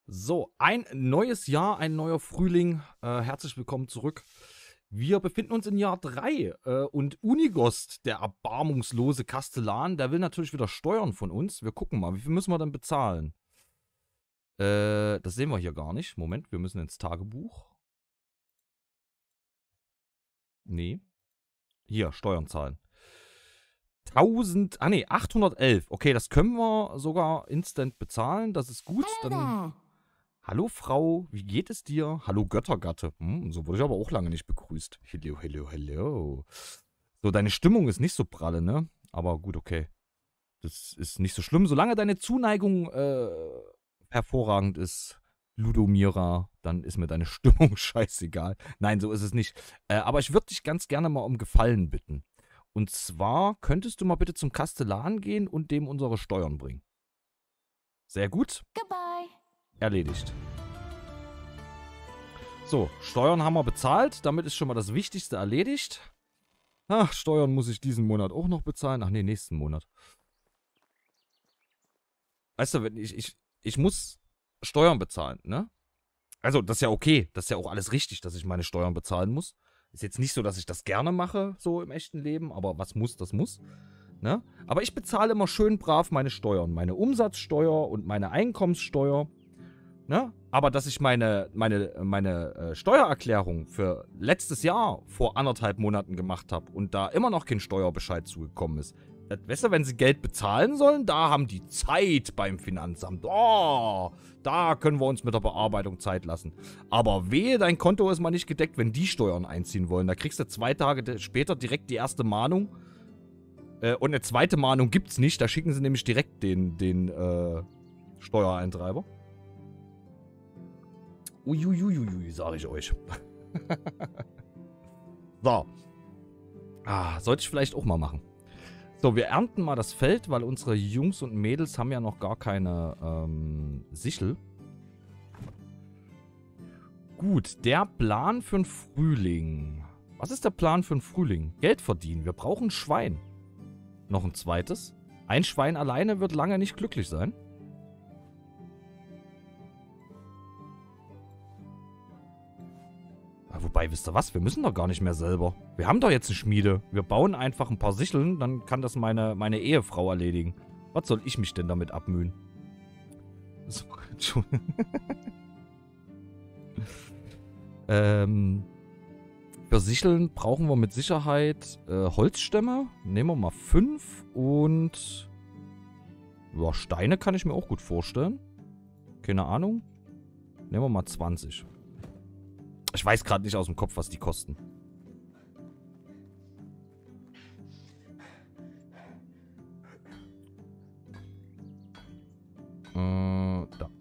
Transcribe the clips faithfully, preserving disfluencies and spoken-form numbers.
So, ein neues Jahr, ein neuer Frühling. Äh, herzlich willkommen zurück. Wir befinden uns in Jahr drei äh, und Unigost, der erbarmungslose Kastellan, der will natürlich wieder Steuern von uns. Wir gucken mal, wie viel müssen wir denn bezahlen? Äh, das sehen wir hier gar nicht. Moment, wir müssen ins Tagebuch. Nee. Hier, Steuern zahlen. tausend, ah nee, achthundertelf. Okay, das können wir sogar instant bezahlen. Das ist gut. Dann, hallo Frau, wie geht es dir? Hallo Göttergatte. Hm, so wurde ich aber auch lange nicht begrüßt. Hello, hello, hello. So, deine Stimmung ist nicht so pralle, ne? Aber gut, okay. Das ist nicht so schlimm. Solange deine Zuneigung äh, hervorragend ist, Ludomira, dann ist mir deine Stimmung scheißegal. Nein, so ist es nicht. Äh, aber ich würde dich ganz gerne mal um Gefallen bitten. Und zwar könntest du mal bitte zum Kastellan gehen und dem unsere Steuern bringen. Sehr gut. Goodbye. Erledigt. So, Steuern haben wir bezahlt. Damit ist schon mal das Wichtigste erledigt. Ach, Steuern muss ich diesen Monat auch noch bezahlen. Ach nee, nächsten Monat. Weißt du, wenn ich, ich, ich muss Steuern bezahlen, ne? Also, das ist ja okay. Das ist ja auch alles richtig, dass ich meine Steuern bezahlen muss. Ist jetzt nicht so, dass ich das gerne mache, so im echten Leben, aber was muss, das muss. Ne? Aber ich bezahle immer schön brav meine Steuern. Meine Umsatzsteuer und meine Einkommenssteuer. Ne? Aber dass ich meine, meine, meine äh, Steuererklärung für letztes Jahr vor anderthalb Monaten gemacht habe und da immer noch kein Steuerbescheid zugekommen ist. Das, weißt du, wenn sie Geld bezahlen sollen, da haben die Zeit beim Finanzamt. Oh, da können wir uns mit der Bearbeitung Zeit lassen. Aber wehe, dein Konto ist mal nicht gedeckt, wenn die Steuern einziehen wollen. Da kriegst du zwei Tage später direkt die erste Mahnung. Äh, und eine zweite Mahnung gibt's nicht. Da schicken sie nämlich direkt den, den äh, Steuereintreiber. Uiuiuiui, sage ich euch. So. Ah, sollte ich vielleicht auch mal machen. So, wir ernten mal das Feld, weil unsere Jungs und Mädels haben ja noch gar keine ähm, Sichel. Gut, der Plan für den Frühling. Was ist der Plan für den Frühling? Geld verdienen. Wir brauchen ein Schwein. Noch ein zweites. Ein Schwein alleine wird lange nicht glücklich sein. Wobei, wisst ihr was? Wir müssen doch gar nicht mehr selber. Wir haben doch jetzt eine Schmiede. Wir bauen einfach ein paar Sicheln, dann kann das meine, meine Ehefrau erledigen. Was soll ich mich denn damit abmühen? So, ähm, für Sicheln brauchen wir mit Sicherheit äh, Holzstämme. Nehmen wir mal fünf und ja, Steine kann ich mir auch gut vorstellen. Keine Ahnung. Nehmen wir mal zwanzig. Ich weiß gerade nicht aus dem Kopf, was die kosten. Äh, da.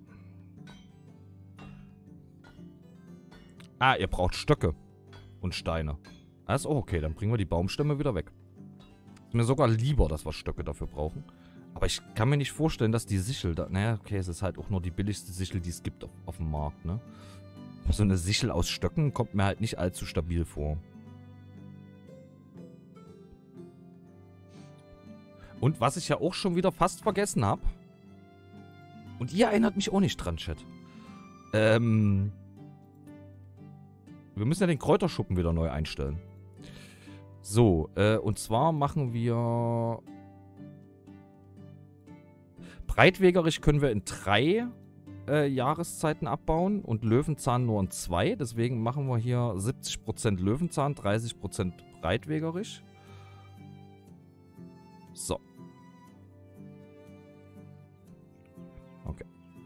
Ah, ihr braucht Stöcke und Steine. Das ist auch okay, dann bringen wir die Baumstämme wieder weg. Ist mir sogar lieber, dass wir Stöcke dafür brauchen. Aber ich kann mir nicht vorstellen, dass die Sichel da... Naja, okay, es ist halt auch nur die billigste Sichel, die es gibt auf, auf dem Markt, ne? So eine Sichel aus Stöcken kommt mir halt nicht allzu stabil vor. Und was ich ja auch schon wieder fast vergessen habe. Und ihr erinnert mich auch nicht dran, Chat. Ähm. Wir müssen ja den Kräuterschuppen wieder neu einstellen. So, äh, und zwar machen wir... Breitwegerisch können wir in drei... Äh, Jahreszeiten abbauen und Löwenzahn nur in zwei. Deswegen machen wir hier siebzig Prozent Löwenzahn, dreißig Prozent breitwegerisch. So. Okay.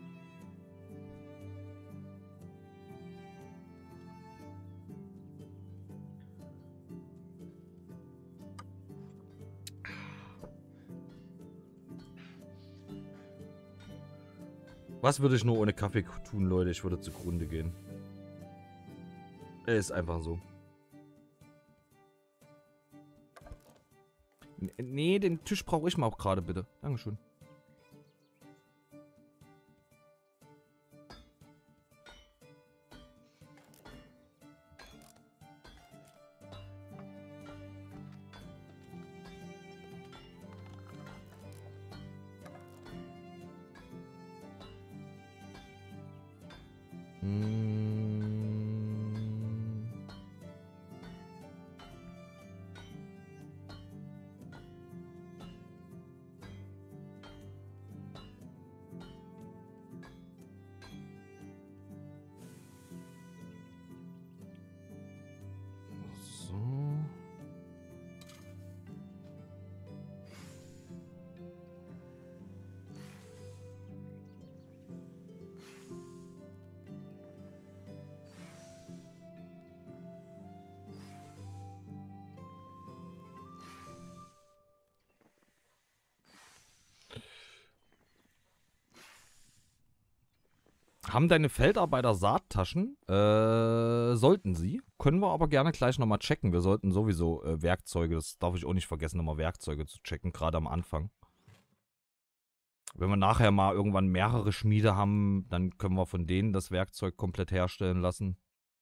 Was würde ich nur ohne Kaffee tun, Leute? Ich würde zugrunde gehen. Er ist einfach so. Nee, den Tisch brauche ich mal auch gerade, bitte. Dankeschön. Mm. So. Haben deine Feldarbeiter Saattaschen? Äh, sollten sie. Können wir aber gerne gleich nochmal checken. Wir sollten sowieso äh, Werkzeuge, das darf ich auch nicht vergessen, nochmal Werkzeuge zu checken, gerade am Anfang. Wenn wir nachher mal irgendwann mehrere Schmiede haben, dann können wir von denen das Werkzeug komplett herstellen lassen.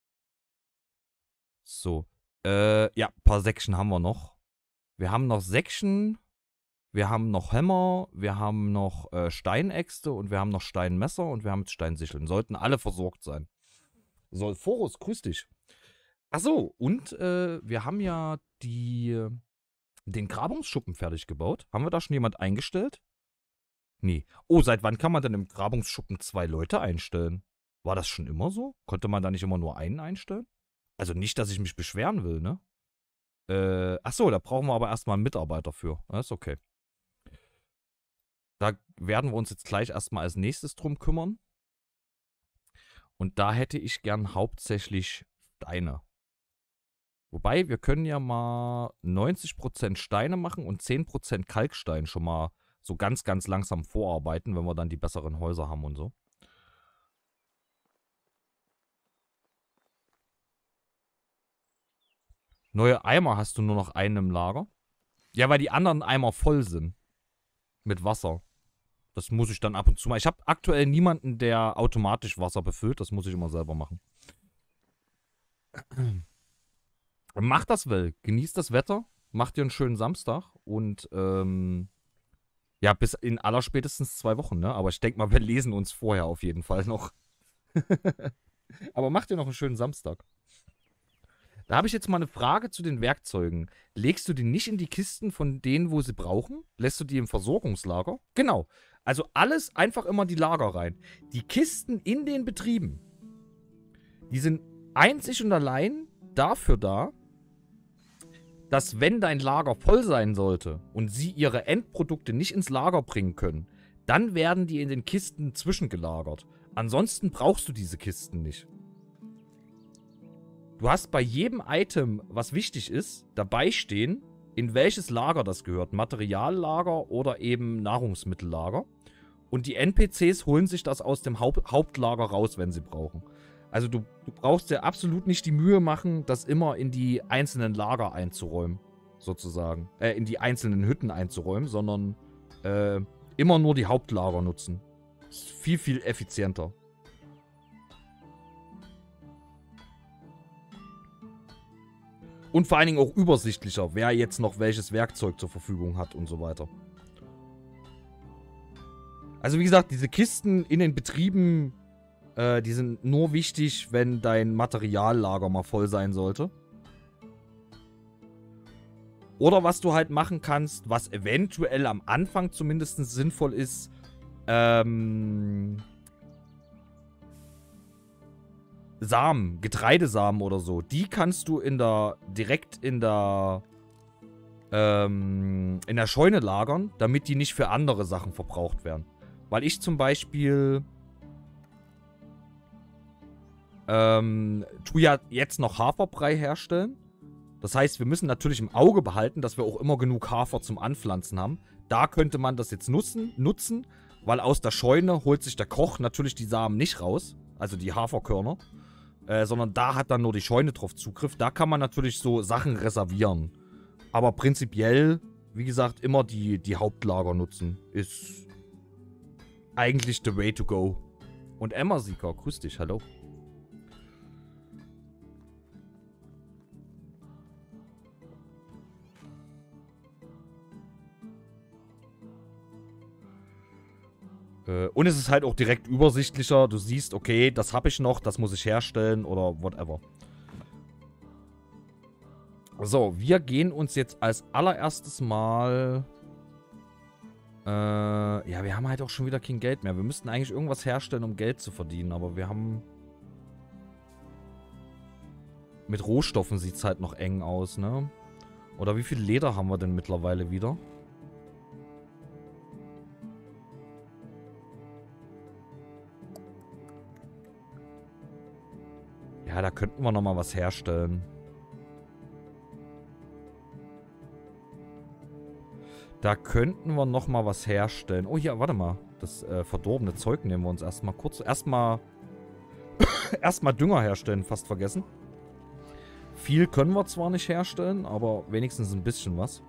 So. Äh, ja, ein paar Säckchen haben wir noch. Wir haben noch Säckchen. Wir haben noch Hämmer, wir haben noch äh, Steinäxte und wir haben noch Steinmesser und wir haben Steinsicheln. Sollten alle versorgt sein. Solforus, grüß dich. Achso, und äh, wir haben ja die, den Grabungsschuppen fertig gebaut. Haben wir da schon jemand eingestellt? Nee. Oh, seit wann kann man denn im Grabungsschuppen zwei Leute einstellen? War das schon immer so? Konnte man da nicht immer nur einen einstellen? Also nicht, dass ich mich beschweren will, ne? Äh, achso, da brauchen wir aber erstmal einen Mitarbeiter für. Das ist okay. Da werden wir uns jetzt gleich erstmal als nächstes drum kümmern. Und da hätte ich gern hauptsächlich Steine. Wobei, wir können ja mal neunzig Prozent Steine machen und zehn Prozent Kalkstein schon mal so ganz, ganz langsam vorarbeiten, wenn wir dann die besseren Häuser haben und so. Neue Eimer hast du nur noch einen im Lager? Ja, weil die anderen Eimer voll sind. Mit Wasser. Das muss ich dann ab und zu mal. Ich habe aktuell niemanden, der automatisch Wasser befüllt. Das muss ich immer selber machen. Macht das well. Genießt das Wetter. Macht dir einen schönen Samstag. Und ähm, ja, bis in allerspätestens zwei Wochen, ne? Aber ich denke mal, wir lesen uns vorher auf jeden Fall noch. Aber macht dir noch einen schönen Samstag. Da habe ich jetzt mal eine Frage zu den Werkzeugen. Legst du die nicht in die Kisten von denen, wo sie brauchen? Lässt du die im Versorgungslager? Genau. Also alles einfach immer die Lager rein. Die Kisten in den Betrieben, die sind einzig und allein dafür da, dass wenn dein Lager voll sein sollte und sie ihre Endprodukte nicht ins Lager bringen können, dann werden die in den Kisten zwischengelagert. Ansonsten brauchst du diese Kisten nicht. Du hast bei jedem Item, was wichtig ist, dabei stehen, in welches Lager das gehört. Materiallager oder eben Nahrungsmittellager. Und die N P Cs holen sich das aus dem Haupt Hauptlager raus, wenn sie brauchen. Also du, du brauchst dir absolut nicht die Mühe machen, das immer in die einzelnen Lager einzuräumen. Sozusagen. Äh, in die einzelnen Hütten einzuräumen, sondern äh, immer nur die Hauptlager nutzen. Ist viel, viel effizienter. Und vor allen Dingen auch übersichtlicher, wer jetzt noch welches Werkzeug zur Verfügung hat und so weiter. Also wie gesagt, diese Kisten in den Betrieben, äh, die sind nur wichtig, wenn dein Materiallager mal voll sein sollte. Oder was du halt machen kannst, was eventuell am Anfang zumindest sinnvoll ist, ähm... Samen, Getreidesamen oder so, die kannst du in der, direkt in der, ähm, in der Scheune lagern, damit die nicht für andere Sachen verbraucht werden. Weil ich zum Beispiel, ähm, tue ja jetzt noch Haferbrei herstellen. Das heißt, wir müssen natürlich im Auge behalten, dass wir auch immer genug Hafer zum Anpflanzen haben. Da könnte man das jetzt nutzen, nutzen, weil aus der Scheune holt sich der Koch natürlich die Samen nicht raus, also die Haferkörner. Äh, sondern da hat dann nur die Scheune drauf Zugriff. Da kann man natürlich so Sachen reservieren. Aber prinzipiell, wie gesagt, immer die, die Hauptlager nutzen. Ist eigentlich the way to go. Und Emma Sieger, grüß dich, hallo. Äh, und es ist halt auch direkt übersichtlicher. Du siehst, okay, das habe ich noch, das muss ich herstellen oder whatever. So, wir gehen uns jetzt als allererstes mal... Äh, ja, wir haben halt auch schon wieder kein Geld mehr. Wir müssten eigentlich irgendwas herstellen, um Geld zu verdienen, aber wir haben... Mit Rohstoffen sieht es halt noch eng aus, ne? Oder wie viel Leder haben wir denn mittlerweile wieder? Ja, da könnten wir nochmal was herstellen. Da könnten wir nochmal was herstellen. Oh, hier, warte mal. Das äh, verdorbene Zeug nehmen wir uns erstmal kurz. Erstmal... erstmal Dünger herstellen, fast vergessen. Viel können wir zwar nicht herstellen, aber wenigstens ein bisschen was.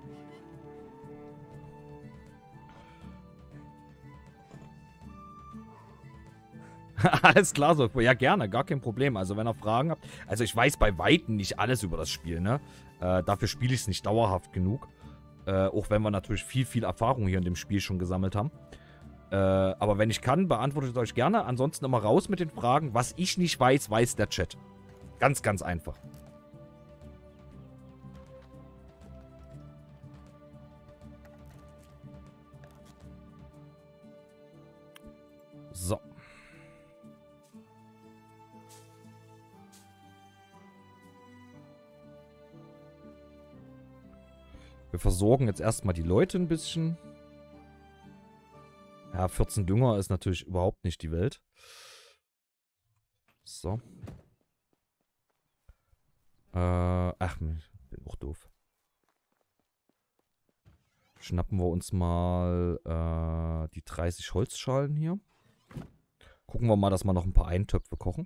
Alles klar, so. Ja, gerne, gar kein Problem. Also, wenn ihr Fragen habt. Also, ich weiß bei Weitem nicht alles über das Spiel, ne? Äh, dafür spiele ich es nicht dauerhaft genug. Äh, auch wenn wir natürlich viel, viel Erfahrung hier in dem Spiel schon gesammelt haben. Äh, aber wenn ich kann, beantworte ich es euch gerne. Ansonsten immer raus mit den Fragen. Was ich nicht weiß, weiß der Chat. Ganz, ganz einfach. So. Wir versorgen jetzt erstmal die Leute ein bisschen. Ja, vierzehn Dünger ist natürlich überhaupt nicht die Welt. So. Äh, ach, bin auch doof. Schnappen wir uns mal äh, die dreißig Holzschalen hier. Gucken wir mal, dass wir noch ein paar Eintöpfe kochen.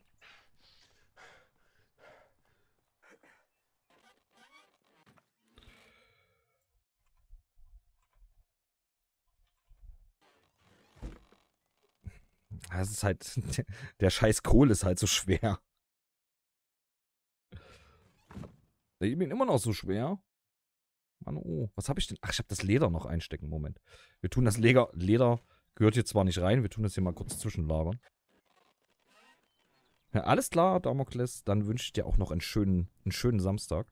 Das ist halt... Der scheiß Kohl ist halt so schwer. Ich bin immer noch so schwer. Mann, oh. Was habe ich denn? Ach, ich habe das Leder noch einstecken. Moment. Wir tun das Leder... Leder gehört hier zwar nicht rein. Wir tun das hier mal kurz zwischenlagern. Ja, alles klar, Damokles. Dann wünsche ich dir auch noch einen schönen, einen schönen Samstag.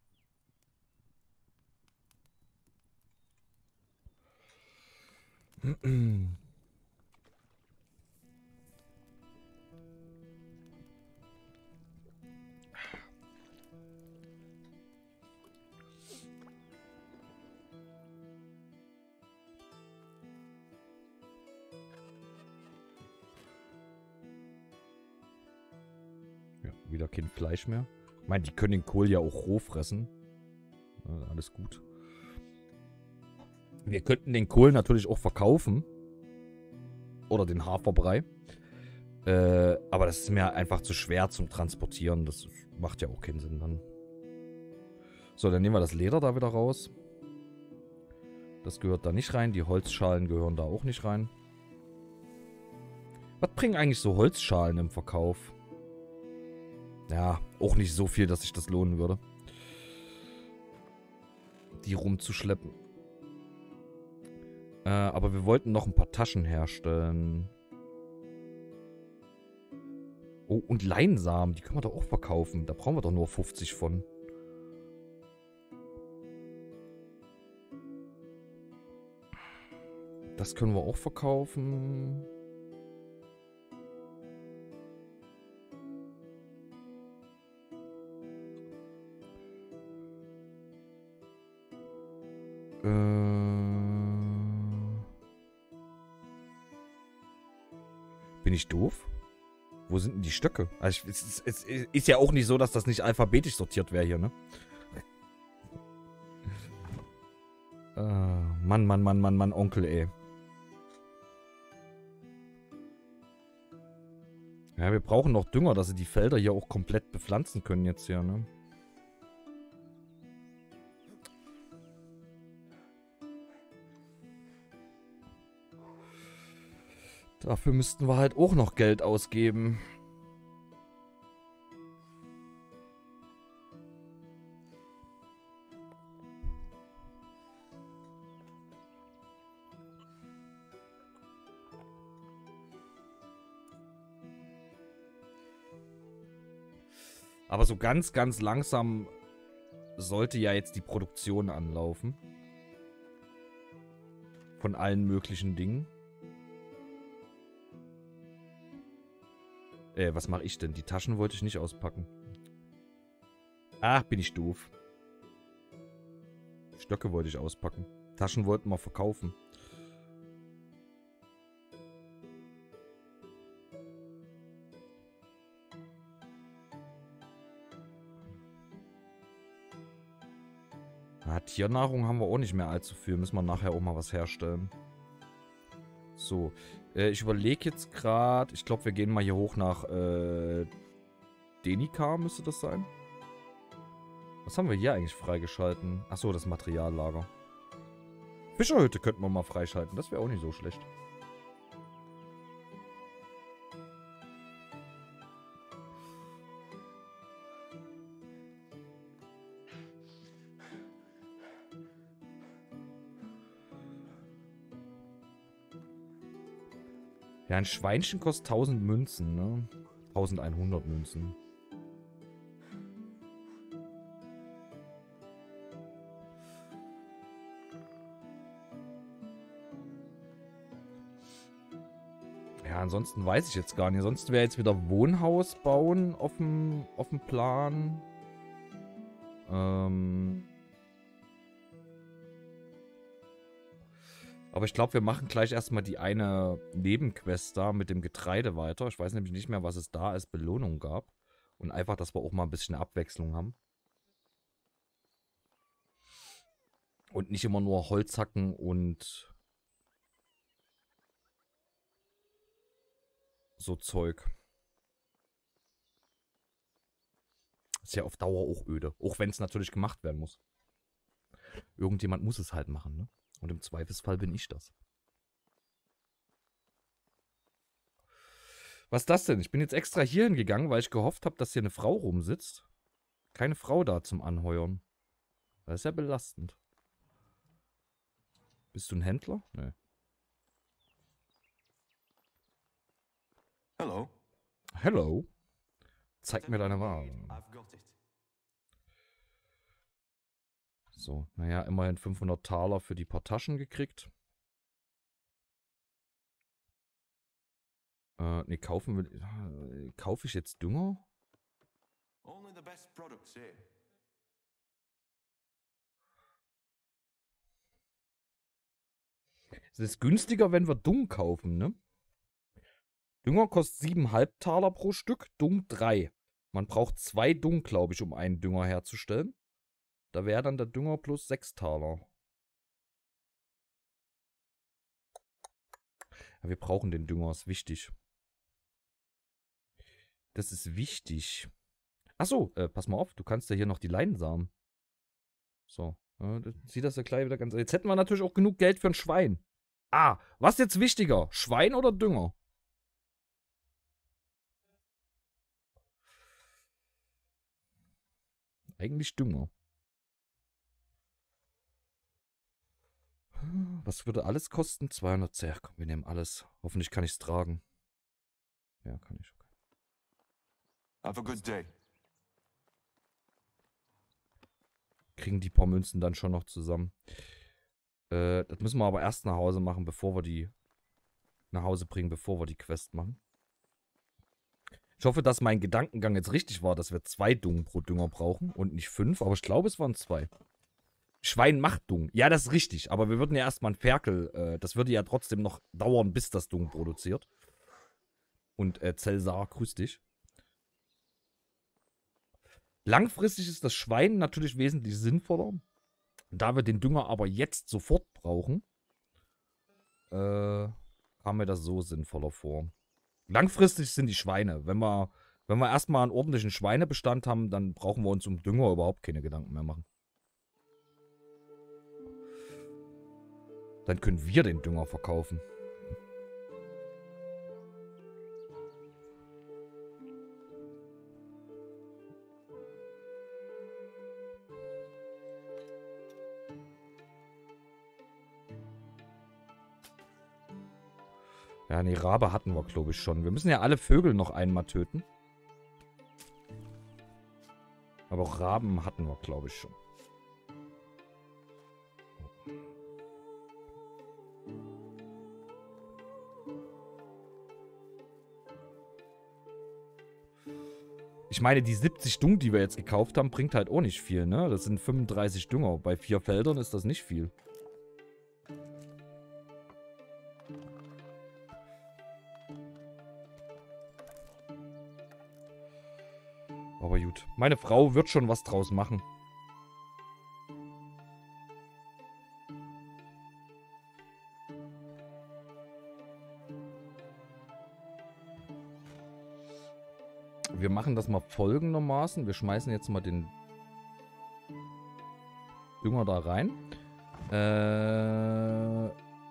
Ja, wieder kein Fleisch mehr. Ich meine, die können den Kohl ja auch roh fressen. Ja, alles gut. Wir könnten den Kohl natürlich auch verkaufen. Oder den Haferbrei. Äh, aber das ist mir einfach zu schwer zum Transportieren. Das macht ja auch keinen Sinn dann. So, dann nehmen wir das Leder da wieder raus. Das gehört da nicht rein. Die Holzschalen gehören da auch nicht rein. Was bringen eigentlich so Holzschalen im Verkauf? Ja, auch nicht so viel, dass sich das lohnen würde. Die rumzuschleppen. Äh, aber wir wollten noch ein paar Taschen herstellen. Oh, und Leinsamen, die können wir doch auch verkaufen. Da brauchen wir doch nur fünfzig von. Das können wir auch verkaufen. Bin ich doof? Wo sind denn die Stöcke? Also es, es, es ist ja auch nicht so, dass das nicht alphabetisch sortiert wäre hier, ne? äh, Mann, Mann, Mann, Mann, Mann, Onkel, ey. Ja, wir brauchen noch Dünger, dass sie die Felder hier auch komplett bepflanzen können jetzt hier, ne? Dafür müssten wir halt auch noch Geld ausgeben. Aber so ganz, ganz langsam sollte ja jetzt die Produktion anlaufen. Von allen möglichen Dingen. Äh, was mache ich denn? Die Taschen wollte ich nicht auspacken. Ach, bin ich doof. Stöcke wollte ich auspacken. Taschen wollten wir verkaufen. Ja, Tiernahrung haben wir auch nicht mehr allzu viel. Müssen wir nachher auch mal was herstellen. So. Äh, ich überlege jetzt gerade. Ich glaube, wir gehen mal hier hoch nach äh, Denika, müsste das sein. Was haben wir hier eigentlich freigeschalten? Achso, das Materiallager. Fischerhütte könnten wir mal freischalten. Das wäre auch nicht so schlecht. Ja, ein Schweinchen kostet tausend Münzen, ne? eintausendeinhundert Münzen. Ja, ansonsten weiß ich jetzt gar nicht. Ansonsten wäre jetzt wieder Wohnhaus bauen auf dem, auf dem Plan. Ähm... Aber ich glaube, wir machen gleich erstmal die eine Nebenquest da mit dem Getreide weiter. Ich weiß nämlich nicht mehr, was es da als Belohnung gab. Und einfach, dass wir auch mal ein bisschen Abwechslung haben. Und nicht immer nur Holz hacken und so Zeug. Ist ja auf Dauer auch öde. Auch wenn es natürlich gemacht werden muss. Irgendjemand muss es halt machen, ne? Und im Zweifelsfall bin ich das. Was ist das denn? Ich bin jetzt extra hier hingegangen, weil ich gehofft habe, dass hier eine Frau rumsitzt. Keine Frau da zum Anheuern. Das ist ja belastend. Bist du ein Händler? Nee. Hello. Hello. Zeig mir deine Ware. So, naja, immerhin fünfhundert Taler für die paar Taschen gekriegt. Äh, ne, kaufen wir... Äh, kaufe ich jetzt Dünger? Only the best products here. Es ist günstiger, wenn wir Dung kaufen, ne? Dünger kostet sieben Komma fünf Taler pro Stück, Dung drei. Man braucht zwei Dung, glaube ich, um einen Dünger herzustellen. Da wäre dann der Dünger plus sechs Taler. Ja, wir brauchen den Dünger, ist wichtig. Das ist wichtig. Achso, äh, pass mal auf, du kannst ja hier noch die Leinsamen. So, äh, sieht das ja gleich wieder ganz... Jetzt hätten wir natürlich auch genug Geld für ein Schwein. Ah, was ist jetzt wichtiger? Schwein oder Dünger? Eigentlich Dünger. Was würde alles kosten? zweihundert. Ja, komm, wir nehmen alles. Hoffentlich kann ich es tragen. Ja, kann ich. Okay. Have a good day. Kriegen die paar Münzen dann schon noch zusammen. Äh, das müssen wir aber erst nach Hause machen, bevor wir die nach Hause bringen, bevor wir die Quest machen. Ich hoffe, dass mein Gedankengang jetzt richtig war, dass wir zwei Dung pro Dünger brauchen und nicht fünf, aber ich glaube, es waren zwei. Schwein macht Dung. Ja, das ist richtig, aber wir würden ja erstmal ein Ferkel, äh, das würde ja trotzdem noch dauern, bis das Dung produziert. Und äh, Zelsar, grüß dich. Langfristig ist das Schwein natürlich wesentlich sinnvoller. Da wir den Dünger aber jetzt sofort brauchen, äh, kam mir das so sinnvoller vor. Langfristig sind die Schweine. Wenn wir, wenn wir erstmal einen ordentlichen Schweinebestand haben, dann brauchen wir uns um Dünger überhaupt keine Gedanken mehr machen. Dann können wir den Dünger verkaufen. Ja, nee, Rabe hatten wir, glaube ich, schon. Wir müssen ja alle Vögel noch einmal töten. Aber auch Raben hatten wir, glaube ich, schon. Ich meine, die siebzig Dung, die wir jetzt gekauft haben, bringt halt auch nicht viel, ne? Das sind fünfunddreißig Dünger. Bei vier Feldern ist das nicht viel. Aber gut. Meine Frau wird schon was draus machen. Wir machen das mal folgendermaßen. Wir schmeißen jetzt mal den Dünger da rein. Äh...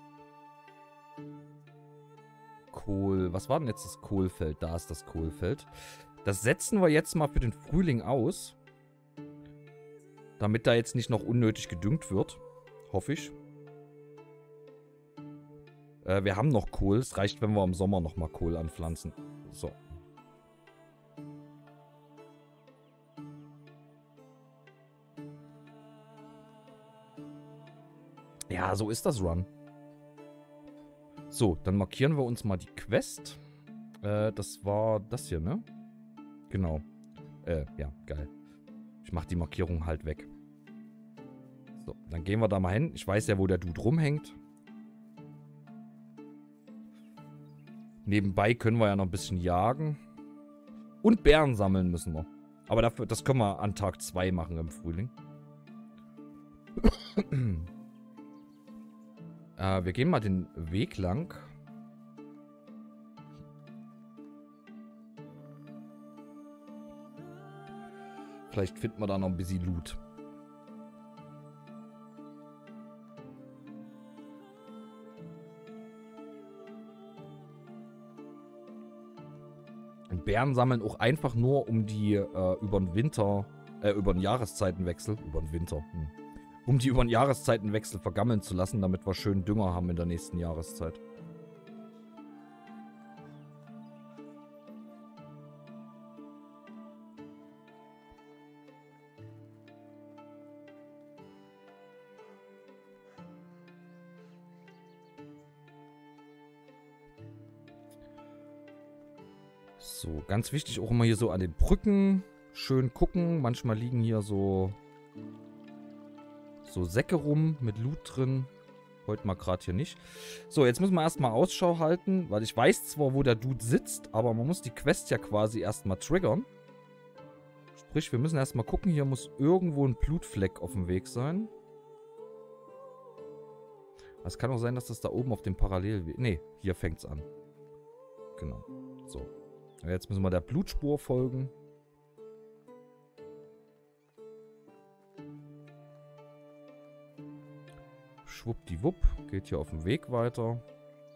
Kohl. Was war denn jetzt das Kohlfeld? Da ist das Kohlfeld. Das setzen wir jetzt mal für den Frühling aus. Damit da jetzt nicht noch unnötig gedüngt wird. Hoffe ich. Äh, wir haben noch Kohl. Es reicht, wenn wir im Sommer nochmal Kohl anpflanzen. So. Ja, so ist das Run. So, dann markieren wir uns mal die Quest. Äh, das war das hier, ne? Genau. Äh, ja, geil. Ich mach die Markierung halt weg. So, dann gehen wir da mal hin. Ich weiß ja, wo der Dude rumhängt. Nebenbei können wir ja noch ein bisschen jagen. Und Beeren sammeln müssen wir. Aber dafür, das können wir an Tag zwei machen im Frühling. äh, wir gehen mal den Weg lang. Vielleicht finden wir da noch ein bisschen Loot. Und Beeren sammeln auch einfach nur, um die äh, über den Winter, äh, über den Jahreszeitenwechsel, über den Winter, hm, um die über den Jahreszeitenwechsel vergammeln zu lassen, damit wir schön Dünger haben in der nächsten Jahreszeit. So, ganz wichtig auch immer hier so an den Brücken schön gucken. Manchmal liegen hier so, so Säcke rum mit Loot drin. Heute mal gerade hier nicht. So, jetzt müssen wir erstmal Ausschau halten, weil ich weiß zwar, wo der Dude sitzt, aber man muss die Quest ja quasi erstmal triggern. Sprich, wir müssen erstmal gucken, hier muss irgendwo ein Blutfleck auf dem Weg sein. Es kann auch sein, dass das da oben auf dem Parallelweg... Ne, hier fängt es an. Genau. So. Jetzt müssen wir der Blutspur folgen. Schwuppdiwupp. Geht hier auf dem Weg weiter.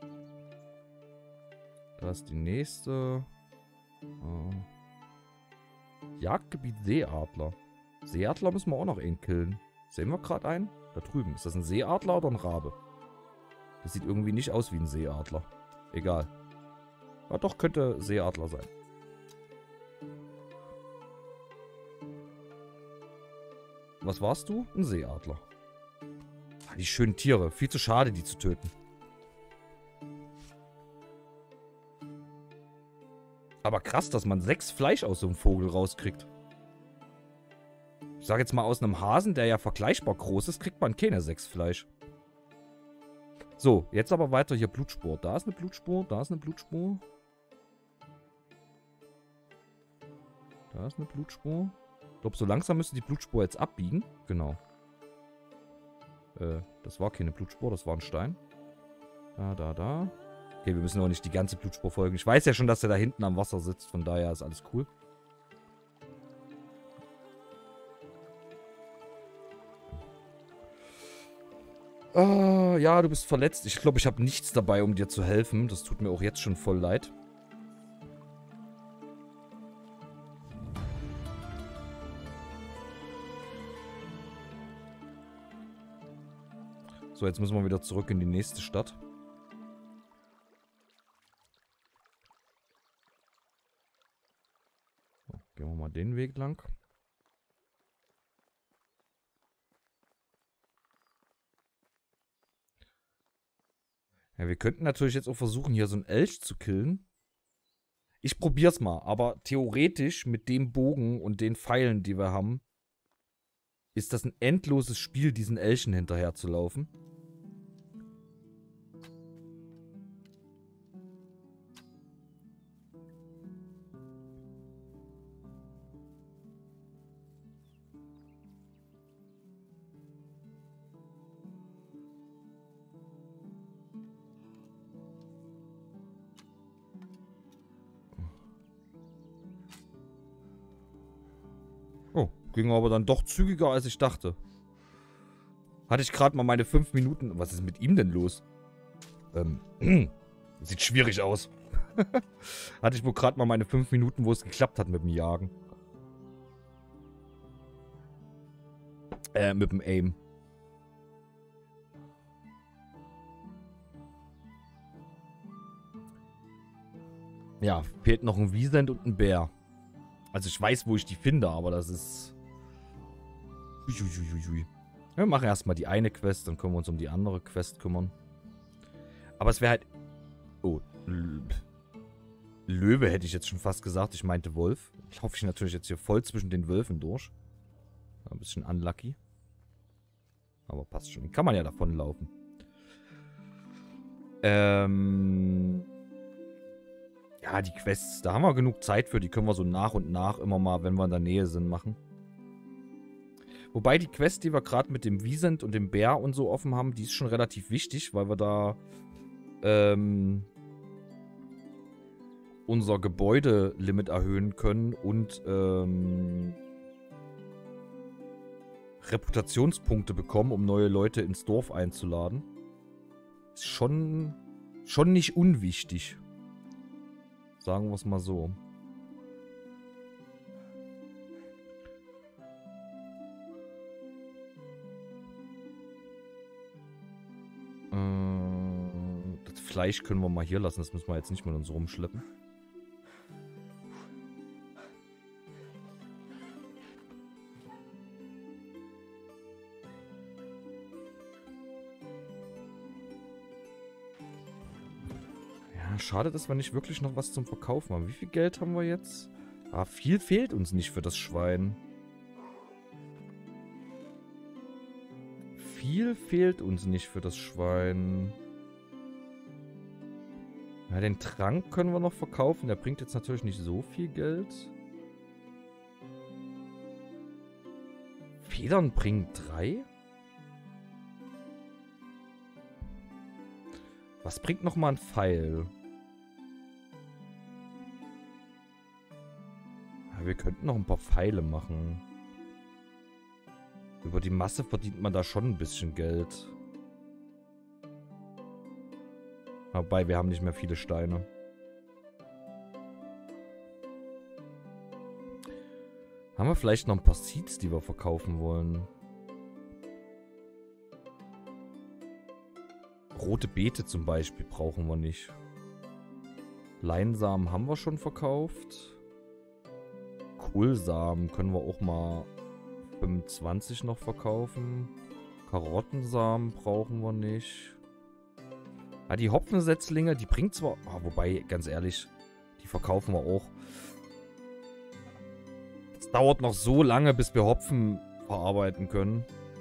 Da ist die nächste. Äh, Jagdgebiet Seeadler. Seeadler müssen wir auch noch einen killen. Sehen wir gerade einen? Da drüben. Ist das ein Seeadler oder ein Rabe? Das sieht irgendwie nicht aus wie ein Seeadler. Egal. Ja, doch, könnte Seeadler sein. Was warst du? Ein Seeadler. Ah, die schönen Tiere. Viel zu schade, die zu töten. Aber krass, dass man sechs Fleisch aus so einem Vogel rauskriegt. Ich sag jetzt mal, aus einem Hasen, der ja vergleichbar groß ist, kriegt man keine sechs Fleisch. So, jetzt aber weiter hier Blutspur. Da ist eine Blutspur, da ist eine Blutspur. Da ist eine Blutspur. Ich glaube, so langsam müsste die Blutspur jetzt abbiegen. Genau. Äh, das war keine Blutspur, das war ein Stein. Da, da, da. Okay, wir müssen auch nicht die ganze Blutspur folgen. Ich weiß ja schon, dass er da hinten am Wasser sitzt. Von daher ist alles cool. Uh, ja, du bist verletzt. Ich glaube, ich habe nichts dabei, um dir zu helfen. Das tut mir auch jetzt schon voll leid. So, jetzt müssen wir wieder zurück in die nächste Stadt. So, gehen wir mal den Weg lang. Ja, wir könnten natürlich jetzt auch versuchen, hier so einen Elch zu killen. Ich probier's mal, aber theoretisch mit dem Bogen und den Pfeilen, die wir haben, ist das ein endloses Spiel, diesen Elchen hinterher zu laufen. Oh, ging aber dann doch zügiger, als ich dachte. Hatte ich gerade mal meine fünf Minuten... Was ist mit ihm denn los? Ähm, sieht schwierig aus. Hatte ich wohl gerade mal meine fünf Minuten, wo es geklappt hat mit dem Jagen. Äh, mit dem Aim. Ja, fehlt noch ein Wiesent und ein Bär. Also ich weiß, wo ich die finde, aber das ist... Uiuiuiui. Wir machen erstmal die eine Quest, dann können wir uns um die andere Quest kümmern. Aber es wäre halt... Oh, Löwe hätte ich jetzt schon fast gesagt. Ich meinte Wolf. Ich hoffe, ich natürlich jetzt hier voll zwischen den Wölfen durch. Ein bisschen unlucky. Aber passt schon. Den kann man ja davonlaufen. Ähm... Ja, die Quests, da haben wir genug Zeit für. Die können wir so nach und nach immer mal, wenn wir in der Nähe sind, machen. Wobei die Quest, die wir gerade mit dem Wiesent und dem Bär und so offen haben, die ist schon relativ wichtig, weil wir da ähm, unser Gebäudelimit erhöhen können und ähm, Reputationspunkte bekommen, um neue Leute ins Dorf einzuladen. Ist schon, schon nicht unwichtig. Sagen wir es mal so. Äh, das Fleisch können wir mal hier lassen. Das müssen wir jetzt nicht mit uns rumschleppen. Schade, dass wir nicht wirklich noch was zum Verkaufen haben. Wie viel Geld haben wir jetzt? Ah, viel fehlt uns nicht für das Schwein. Viel fehlt uns nicht für das Schwein. Ja, den Trank können wir noch verkaufen. Der bringt jetzt natürlich nicht so viel Geld. Federn bringen drei? Was bringt nochmal ein Pfeil? Wir könnten noch ein paar Pfeile machen. Über die Masse verdient man da schon ein bisschen Geld. Wobei, wir haben nicht mehr viele Steine. Haben wir vielleicht noch ein paar Seeds, die wir verkaufen wollen? Rote Beete zum Beispiel brauchen wir nicht. Leinsamen haben wir schon verkauft. Kohlsamen können wir auch mal fünfundzwanzig noch verkaufen. Karottensamen brauchen wir nicht. Ah, die Hopfensetzlinge, die bringt zwar... Ah, wobei, ganz ehrlich, die verkaufen wir auch. Es dauert noch so lange, bis wir Hopfen verarbeiten können.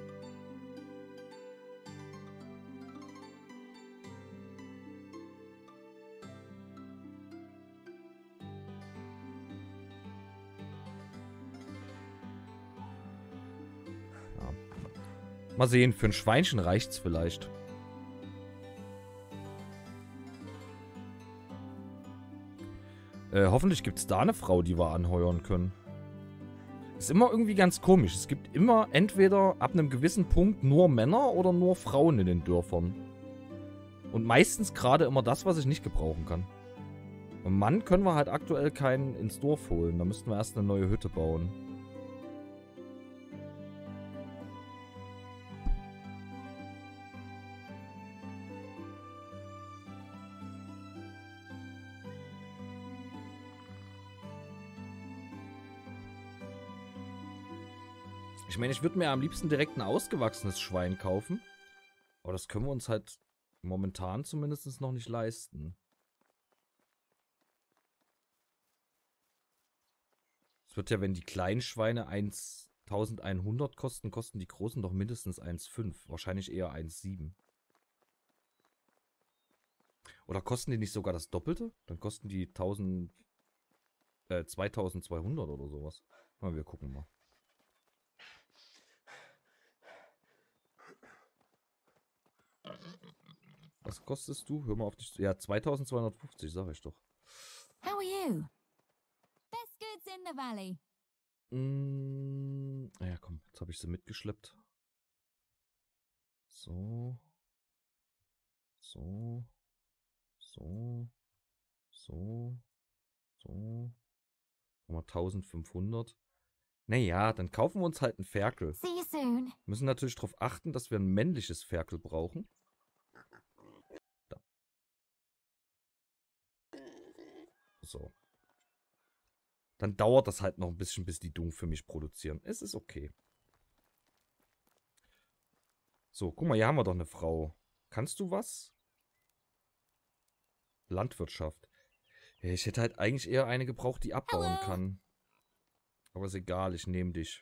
Mal sehen, für ein Schweinchen reicht's vielleicht. Äh, hoffentlich gibt's da eine Frau, die wir anheuern können. Ist immer irgendwie ganz komisch. Es gibt immer entweder ab einem gewissen Punkt nur Männer oder nur Frauen in den Dörfern. Und meistens gerade immer das, was ich nicht gebrauchen kann. Einen Mann können wir halt aktuell keinen ins Dorf holen. Da müssten wir erst eine neue Hütte bauen. Ich meine, ich würde mir am liebsten direkt ein ausgewachsenes Schwein kaufen. Aber das können wir uns halt momentan zumindest noch nicht leisten. Es wird ja, wenn die kleinen Schweine eintausendeinhundert kosten, kosten die großen doch mindestens eins Komma fünf. Wahrscheinlich eher eins Komma sieben. Oder kosten die nicht sogar das Doppelte? Dann kosten die tausend, äh, zweitausendzweihundert oder sowas. Mal, wir gucken mal. Was kostest du? Hör mal auf dich. Ja, zweitausendzweihundertfünfzig, sag ich doch. How are you? Best goods in the valley. Mm, ja, komm, jetzt habe ich sie mitgeschleppt. So. So. So. So. So. Nochmal eintausendfünfhundert. Naja, dann kaufen wir uns halt einen Ferkel. See you soon. Müssen natürlich darauf achten, dass wir ein männliches Ferkel brauchen. Da. So. Dann dauert das halt noch ein bisschen, bis die Dung für mich produzieren. Es ist okay. So, guck mal, hier haben wir doch eine Frau. Kannst du was? Landwirtschaft. Ja, ich hätte halt eigentlich eher eine gebraucht, die abbauen Hello. kann. Aber ist egal, ich nehme dich.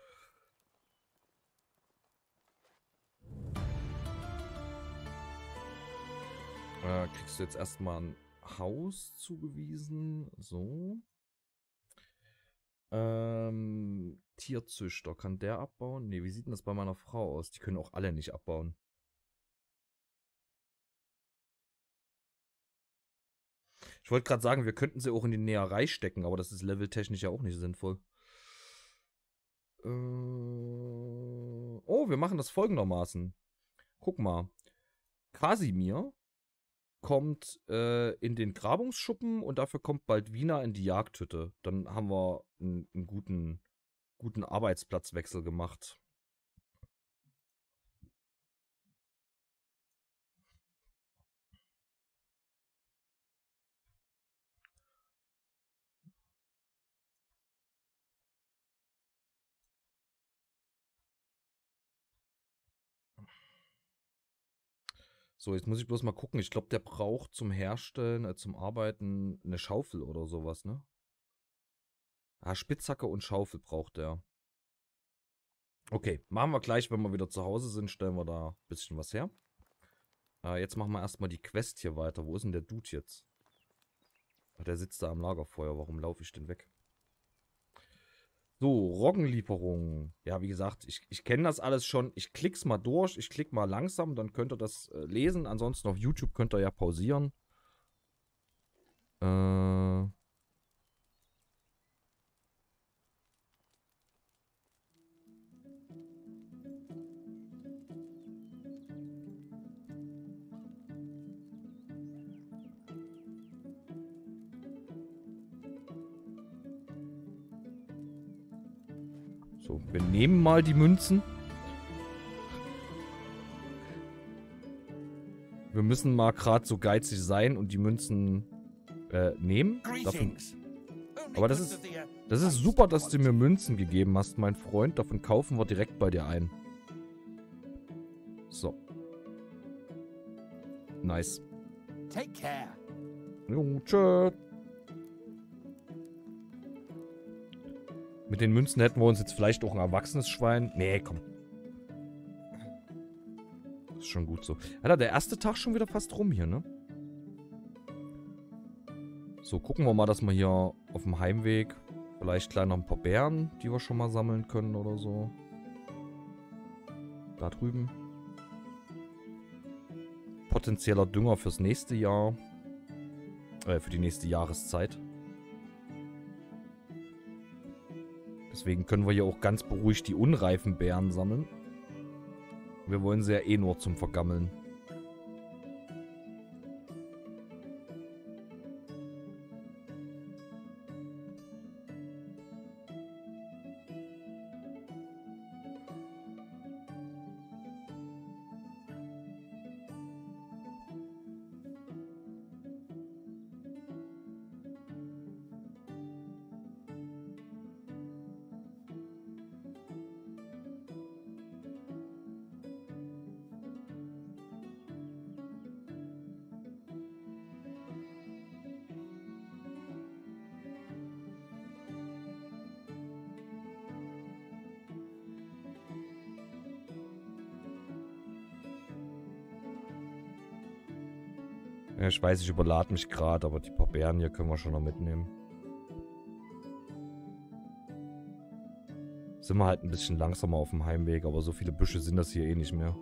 Äh, kriegst du jetzt erstmal ein Haus zugewiesen. So. Ähm, Tierzüchter. Kann der abbauen? Ne, wie sieht denn das bei meiner Frau aus? Die können auch alle nicht abbauen. Ich wollte gerade sagen, wir könnten sie auch in die Näherei stecken, aber das ist leveltechnisch ja auch nicht sinnvoll. Äh, oh, wir machen das folgendermaßen. Guck mal. Kasimir kommt äh, in den Grabungsschuppen und dafür kommt bald Wiener in die Jagdhütte. Dann haben wir einen, einen guten, guten Arbeitsplatzwechsel gemacht. So, jetzt muss ich bloß mal gucken. Ich glaube, der braucht zum Herstellen, äh, zum Arbeiten eine Schaufel oder sowas, ne? Ah, Spitzhacke und Schaufel braucht der. Okay, machen wir gleich, wenn wir wieder zu Hause sind, stellen wir da ein bisschen was her. Äh, jetzt machen wir erstmal die Quest hier weiter. Wo ist denn der Dude jetzt? Ach, der sitzt da am Lagerfeuer. Warum laufe ich denn weg? So, Roggenlieferung. Ja, wie gesagt, ich, ich kenne das alles schon. Ich klick's mal durch. Ich klick mal langsam, dann könnt ihr das äh, lesen. Ansonsten auf YouTube könnt ihr ja pausieren. Äh... So, wir nehmen mal die Münzen. Wir müssen mal gerade so geizig sein und die Münzen äh, nehmen. Davon, aber das ist, das ist super, dass du mir Münzen gegeben hast, mein Freund. Davon kaufen wir direkt bei dir ein. So. Nice. Take care. Jo, tschö. Mit den Münzen hätten wir uns jetzt vielleicht auch ein erwachsenes Schwein. Nee, komm. Das ist schon gut so. Alter, der erste Tag schon wieder fast rum hier, ne? So, gucken wir mal, dass wir hier auf dem Heimweg vielleicht gleich noch ein paar Beeren, die wir schon mal sammeln können oder so. Da drüben. Potenzieller Dünger fürs nächste Jahr. Äh, für die nächste Jahreszeit. Deswegen können wir hier auch ganz beruhigt die unreifen Beeren sammeln. Wir wollen sie ja eh nur zum Vergammeln. Ja, ich weiß, ich überlade mich gerade, aber die paar Beeren hier können wir schon noch mitnehmen. Sind wir halt ein bisschen langsamer auf dem Heimweg, aber so viele Büsche sind das hier eh nicht mehr.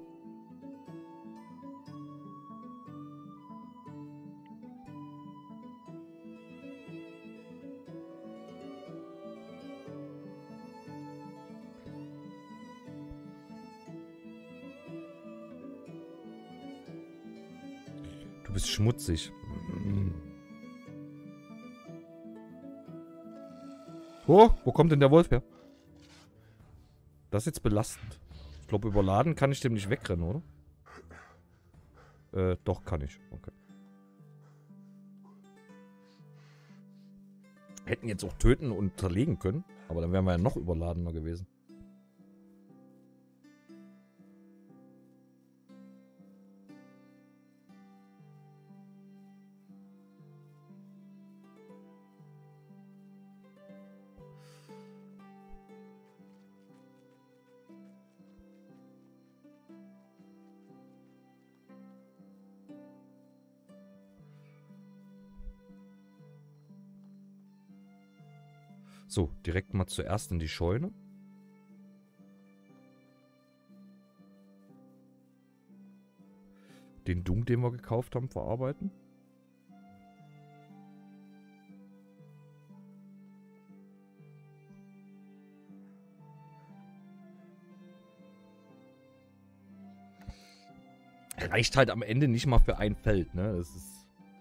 Du bist schmutzig. Oh, wo kommt denn der Wolf her? Das ist jetzt belastend. Ich glaube, überladen kann ich dem nicht wegrennen, oder? Äh, doch, kann ich. Okay. Hätten jetzt auch töten und zerlegen können, aber dann wären wir ja noch überladener gewesen. So, direkt mal zuerst in die Scheune. Den Dung, den wir gekauft haben, verarbeiten. Reicht halt am Ende nicht mal für ein Feld, ne? Das ist...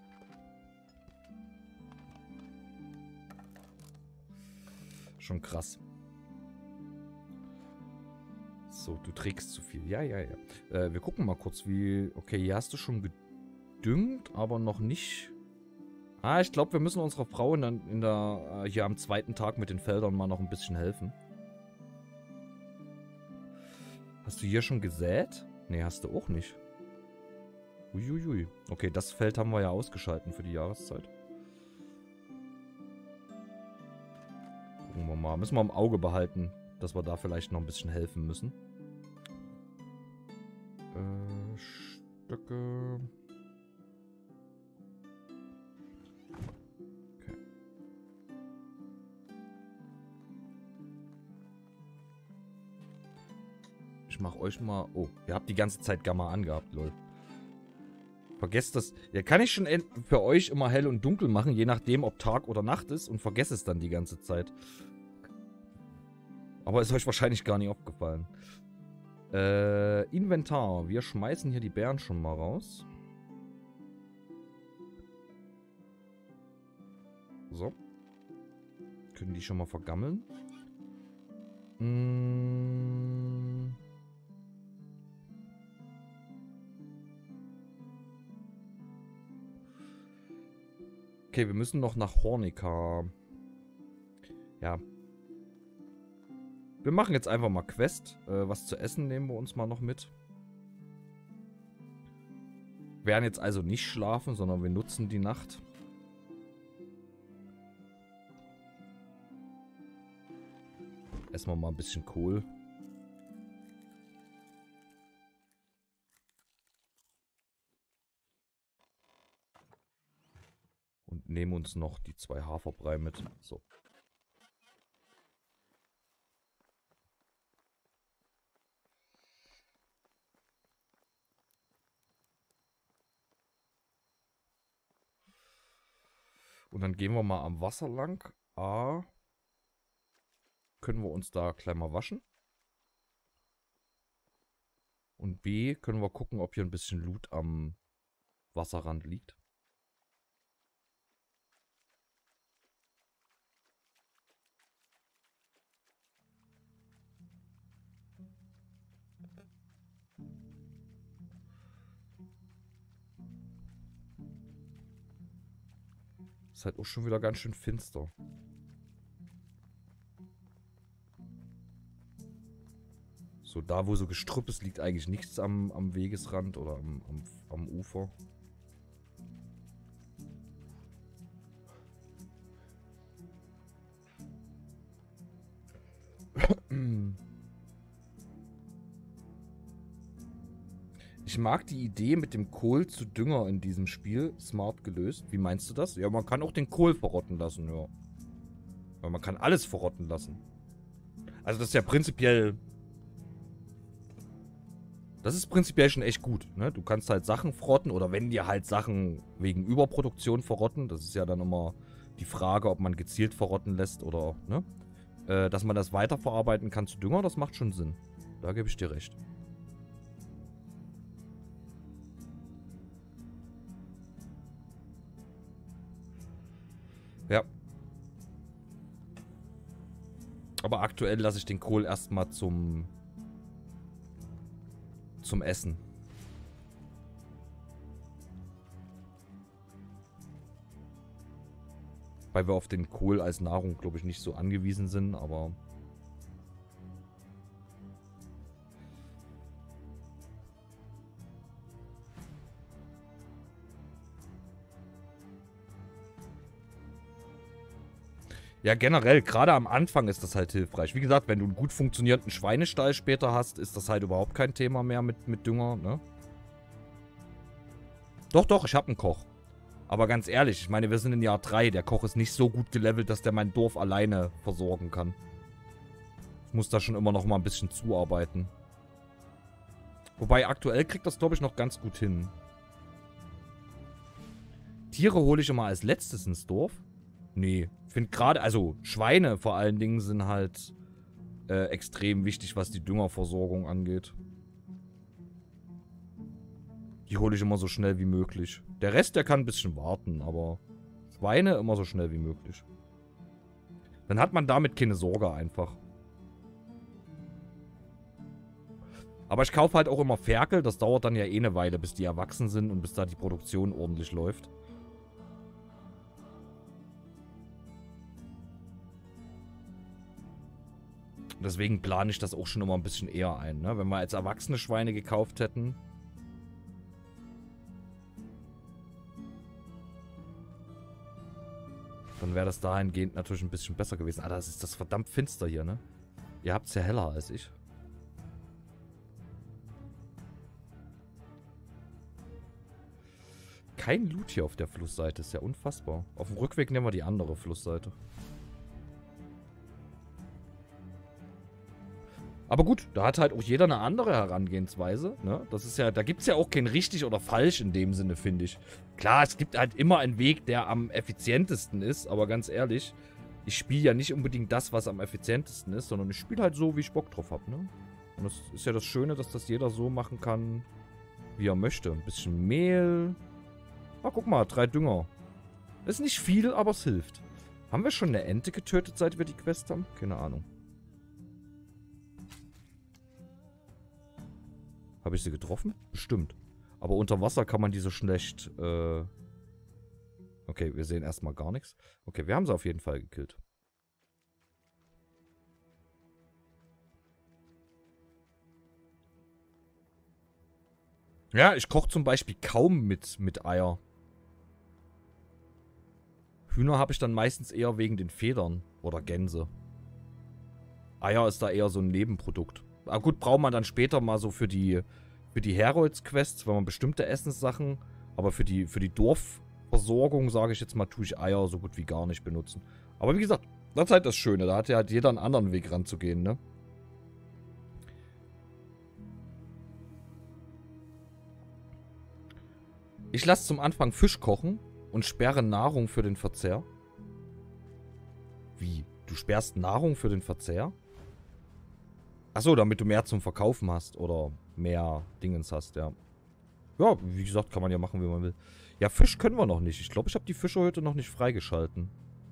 schon krass. So, du trägst zu viel. Ja, ja, ja. Äh, wir gucken mal kurz, wie... Okay, hier hast du schon gedüngt, aber noch nicht... Ah, ich glaube, wir müssen unserer Frau in der, in der, äh, hier am zweiten Tag mit den Feldern mal noch ein bisschen helfen. Hast du hier schon gesät? Nee, hast du auch nicht. Uiuiui. Okay, das Feld haben wir ja ausgeschalten für die Jahreszeit. Gucken wir mal. Müssen wir im Auge behalten, dass wir da vielleicht noch ein bisschen helfen müssen. Äh, Stöcke. Okay. Ich mach euch mal... Oh, ihr habt die ganze Zeit Gamma angehabt, lol. Vergesst das. Ja, kann ich schon für euch immer hell und dunkel machen, je nachdem, ob Tag oder Nacht ist, und vergesse es dann die ganze Zeit. Aber ist euch wahrscheinlich gar nicht aufgefallen. Äh, Inventar. Wir schmeißen hier die Beeren schon mal raus. So. Können die schon mal vergammeln. Mmh. Okay, wir müssen noch nach Hornika. Ja. Wir machen jetzt einfach mal Quest. Äh, was zu essen nehmen wir uns mal noch mit. Wir werden jetzt also nicht schlafen, sondern wir nutzen die Nacht. Essen wir mal ein bisschen Kohl. Und nehmen uns noch die zwei Haferbrei mit. So. Und dann gehen wir mal am Wasser lang. A. Können wir uns da gleich mal waschen. Und B. Können wir gucken, ob hier ein bisschen Loot am Wasserrand liegt. Ist halt auch schon wieder ganz schön finster. So, da wo so Gestrüpp ist, liegt eigentlich nichts am, am Wegesrand oder am, am, am Ufer. Ich mag die Idee mit dem Kohl zu Dünger in diesem Spiel. Smart gelöst. Wie meinst du das? Ja, man kann auch den Kohl verrotten lassen, ja. Weil man kann alles verrotten lassen. Also das ist ja prinzipiell... Das ist prinzipiell schon echt gut, ne? Du kannst halt Sachen verrotten oder wenn dir halt Sachen wegen Überproduktion verrotten, das ist ja dann immer die Frage, ob man gezielt verrotten lässt oder, ne? Äh, dass man das weiterverarbeiten kann zu Dünger, das macht schon Sinn. Da gebe ich dir recht. Ja. Aber aktuell lasse ich den Kohl erstmal zum... zum Essen. Weil wir auf den Kohl als Nahrung, glaube ich, nicht so angewiesen sind, aber... Ja, generell, gerade am Anfang ist das halt hilfreich. Wie gesagt, wenn du einen gut funktionierenden Schweinestall später hast, ist das halt überhaupt kein Thema mehr mit, mit Dünger, ne? Doch, doch, ich habe einen Koch. Aber ganz ehrlich, ich meine, wir sind in Jahr drei. Der Koch ist nicht so gut gelevelt, dass der mein Dorf alleine versorgen kann. Ich muss da schon immer noch mal ein bisschen zuarbeiten. Wobei, aktuell kriegt das, glaube ich, noch ganz gut hin. Tiere hole ich immer als letztes ins Dorf. Nee, ich finde gerade, also Schweine vor allen Dingen sind halt äh, extrem wichtig, was die Düngerversorgung angeht. Die hole ich immer so schnell wie möglich. Der Rest, der kann ein bisschen warten, aber Schweine immer so schnell wie möglich. Dann hat man damit keine Sorge einfach. Aber ich kaufe halt auch immer Ferkel, das dauert dann ja eh eine Weile, bis die erwachsen sind und bis da die Produktion ordentlich läuft. Deswegen plane ich das auch schon immer ein bisschen eher ein, ne? Wenn wir als erwachsene Schweine gekauft hätten. Dann wäre das dahingehend natürlich ein bisschen besser gewesen. Ah, das ist das verdammt finster hier, ne? Ihr habt es ja heller als ich. Kein Loot hier auf der Flussseite, ist ja unfassbar. Auf dem Rückweg nehmen wir die andere Flussseite. Aber gut, da hat halt auch jeder eine andere Herangehensweise, ne? Das ist ja, da gibt es ja auch kein richtig oder falsch in dem Sinne, finde ich. Klar, es gibt halt immer einen Weg, der am effizientesten ist, aber ganz ehrlich, ich spiele ja nicht unbedingt das, was am effizientesten ist, sondern ich spiele halt so, wie ich Bock drauf habe, ne? Und das ist ja das Schöne, dass das jeder so machen kann, wie er möchte. Ein bisschen Mehl. Ah, guck mal, drei Dünger. Das ist nicht viel, aber es hilft. Haben wir schon eine Ente getötet, seit wir die Quest haben? Keine Ahnung. Habe ich sie getroffen? Bestimmt. Aber unter Wasser kann man die so schlecht... Äh okay, wir sehen erstmal gar nichts. Okay, wir haben sie auf jeden Fall gekillt. Ja, ich koche zum Beispiel kaum mit, mit Eier. Hühner habe ich dann meistens eher wegen den Federn. Oder Gänse. Eier ist da eher so ein Nebenprodukt. Aber gut, braucht man dann später mal so für die, für die Herolds-Quests, wenn man bestimmte Essenssachen, aber für die, für die Dorfversorgung, sage ich jetzt mal, tue ich Eier so gut wie gar nicht benutzen. Aber wie gesagt, das ist halt das Schöne, da hat ja halt jeder einen anderen Weg ranzugehen, ne? Ich lasse zum Anfang Fisch kochen und sperre Nahrung für den Verzehr. Wie? Du sperrst Nahrung für den Verzehr? Achso, damit du mehr zum Verkaufen hast oder mehr Dingens hast, ja. Ja, wie gesagt, kann man ja machen, wie man will. Ja, Fisch können wir noch nicht. Ich glaube, ich habe die Fischerhütte noch nicht freigeschalten.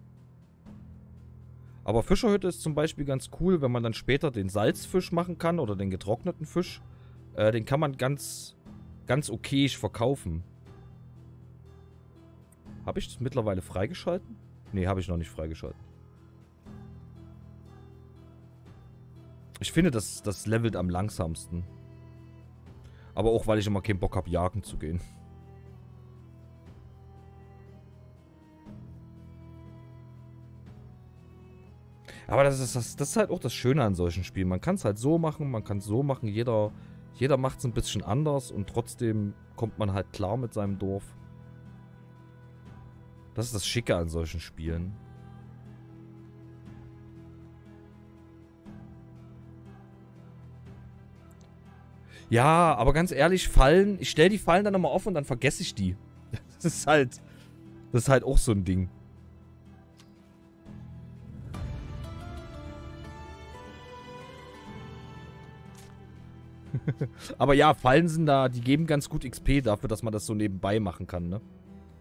Aber Fischerhütte ist zum Beispiel ganz cool, wenn man dann später den Salzfisch machen kann oder den getrockneten Fisch. Äh, den kann man ganz, ganz okayisch verkaufen. Habe ich das mittlerweile freigeschalten? Nee, habe ich noch nicht freigeschalten. Ich finde, das, das levelt am langsamsten. Aber auch, weil ich immer keinen Bock habe, jagen zu gehen. Aber das ist, das, das ist halt auch das Schöne an solchen Spielen. Man kann es halt so machen, man kann es so machen. Jeder, Jeder macht es ein bisschen anders und trotzdem kommt man halt klar mit seinem Dorf. Das ist das Schicke an solchen Spielen. Ja, aber ganz ehrlich, Fallen, ich stelle die Fallen dann immer auf und dann vergesse ich die. Das ist halt, das ist halt auch so ein Ding. Aber ja, Fallen sind da, die geben ganz gut X P dafür, dass man das so nebenbei machen kann, ne?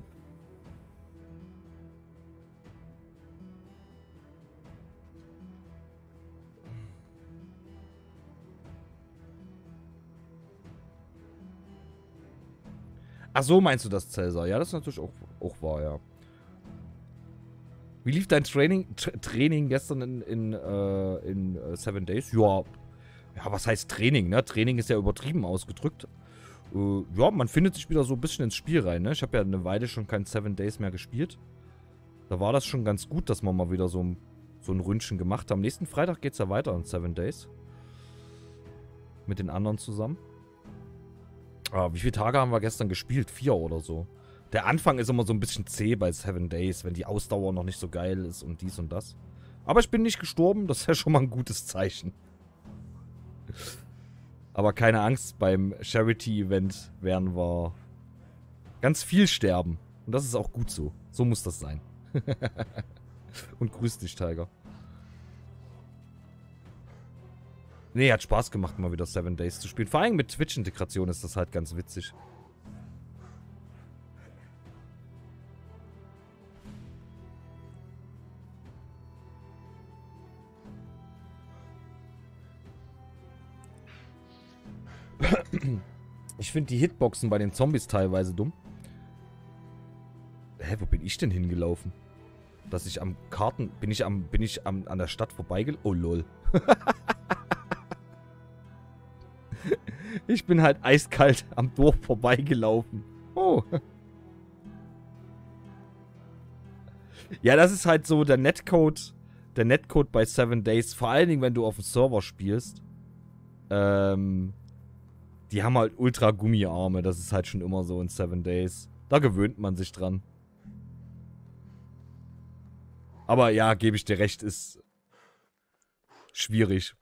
Ach so, meinst du das, Cäsar? Ja, das ist natürlich auch, auch wahr, ja. Wie lief dein Training, Tra Training gestern in, in, äh, in äh, Seven Days? Ja, ja, was heißt Training, ne? Training ist ja übertrieben ausgedrückt. Äh, ja, man findet sich wieder so ein bisschen ins Spiel rein, ne? Ich habe ja eine Weile schon kein Seven Days mehr gespielt. Da war das schon ganz gut, dass wir mal wieder so, so ein Ründchen gemacht haben. Nächsten Freitag geht's ja weiter in Seven Days. Mit den anderen zusammen. Ah, wie viele Tage haben wir gestern gespielt? Vier oder so. Der Anfang ist immer so ein bisschen zäh bei Seven Days, wenn die Ausdauer noch nicht so geil ist und dies und das. Aber ich bin nicht gestorben, das ist ja schon mal ein gutes Zeichen. Aber keine Angst, beim Charity-Event werden wir ganz viel sterben. Und das ist auch gut so. So muss das sein. Und grüß dich, Tiger. Nee, hat Spaß gemacht, mal wieder Seven Days zu spielen. Vor allem mit Twitch-Integration ist das halt ganz witzig. Ich finde die Hitboxen bei den Zombies teilweise dumm. Hä, wo bin ich denn hingelaufen? Dass ich am Karten... Bin ich am... Bin ich am, an der Stadt vorbeigelaufen? Oh, lol. Ich bin halt eiskalt am Dorf vorbeigelaufen. Oh. Ja, das ist halt so der Netcode. Der Netcode bei Seven Days. Vor allen Dingen, wenn du auf dem Server spielst. Ähm... Die haben halt ultra Gummiarme. Das ist halt schon immer so in Seven Days. Da gewöhnt man sich dran. Aber ja, gebe ich dir recht, ist schwierig.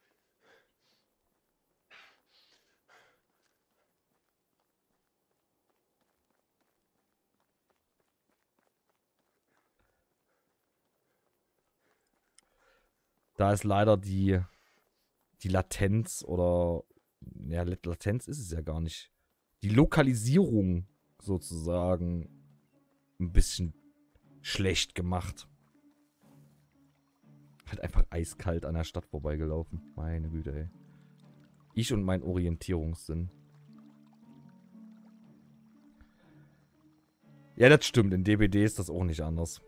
Da ist leider die, die Latenz oder... Ja, Latenz ist es ja gar nicht. Die Lokalisierung sozusagen ein bisschen schlecht gemacht. Halt einfach eiskalt an der Stadt vorbeigelaufen. Meine Güte, ey. Ich und mein Orientierungssinn. Ja, das stimmt. In D B D ist das auch nicht anders.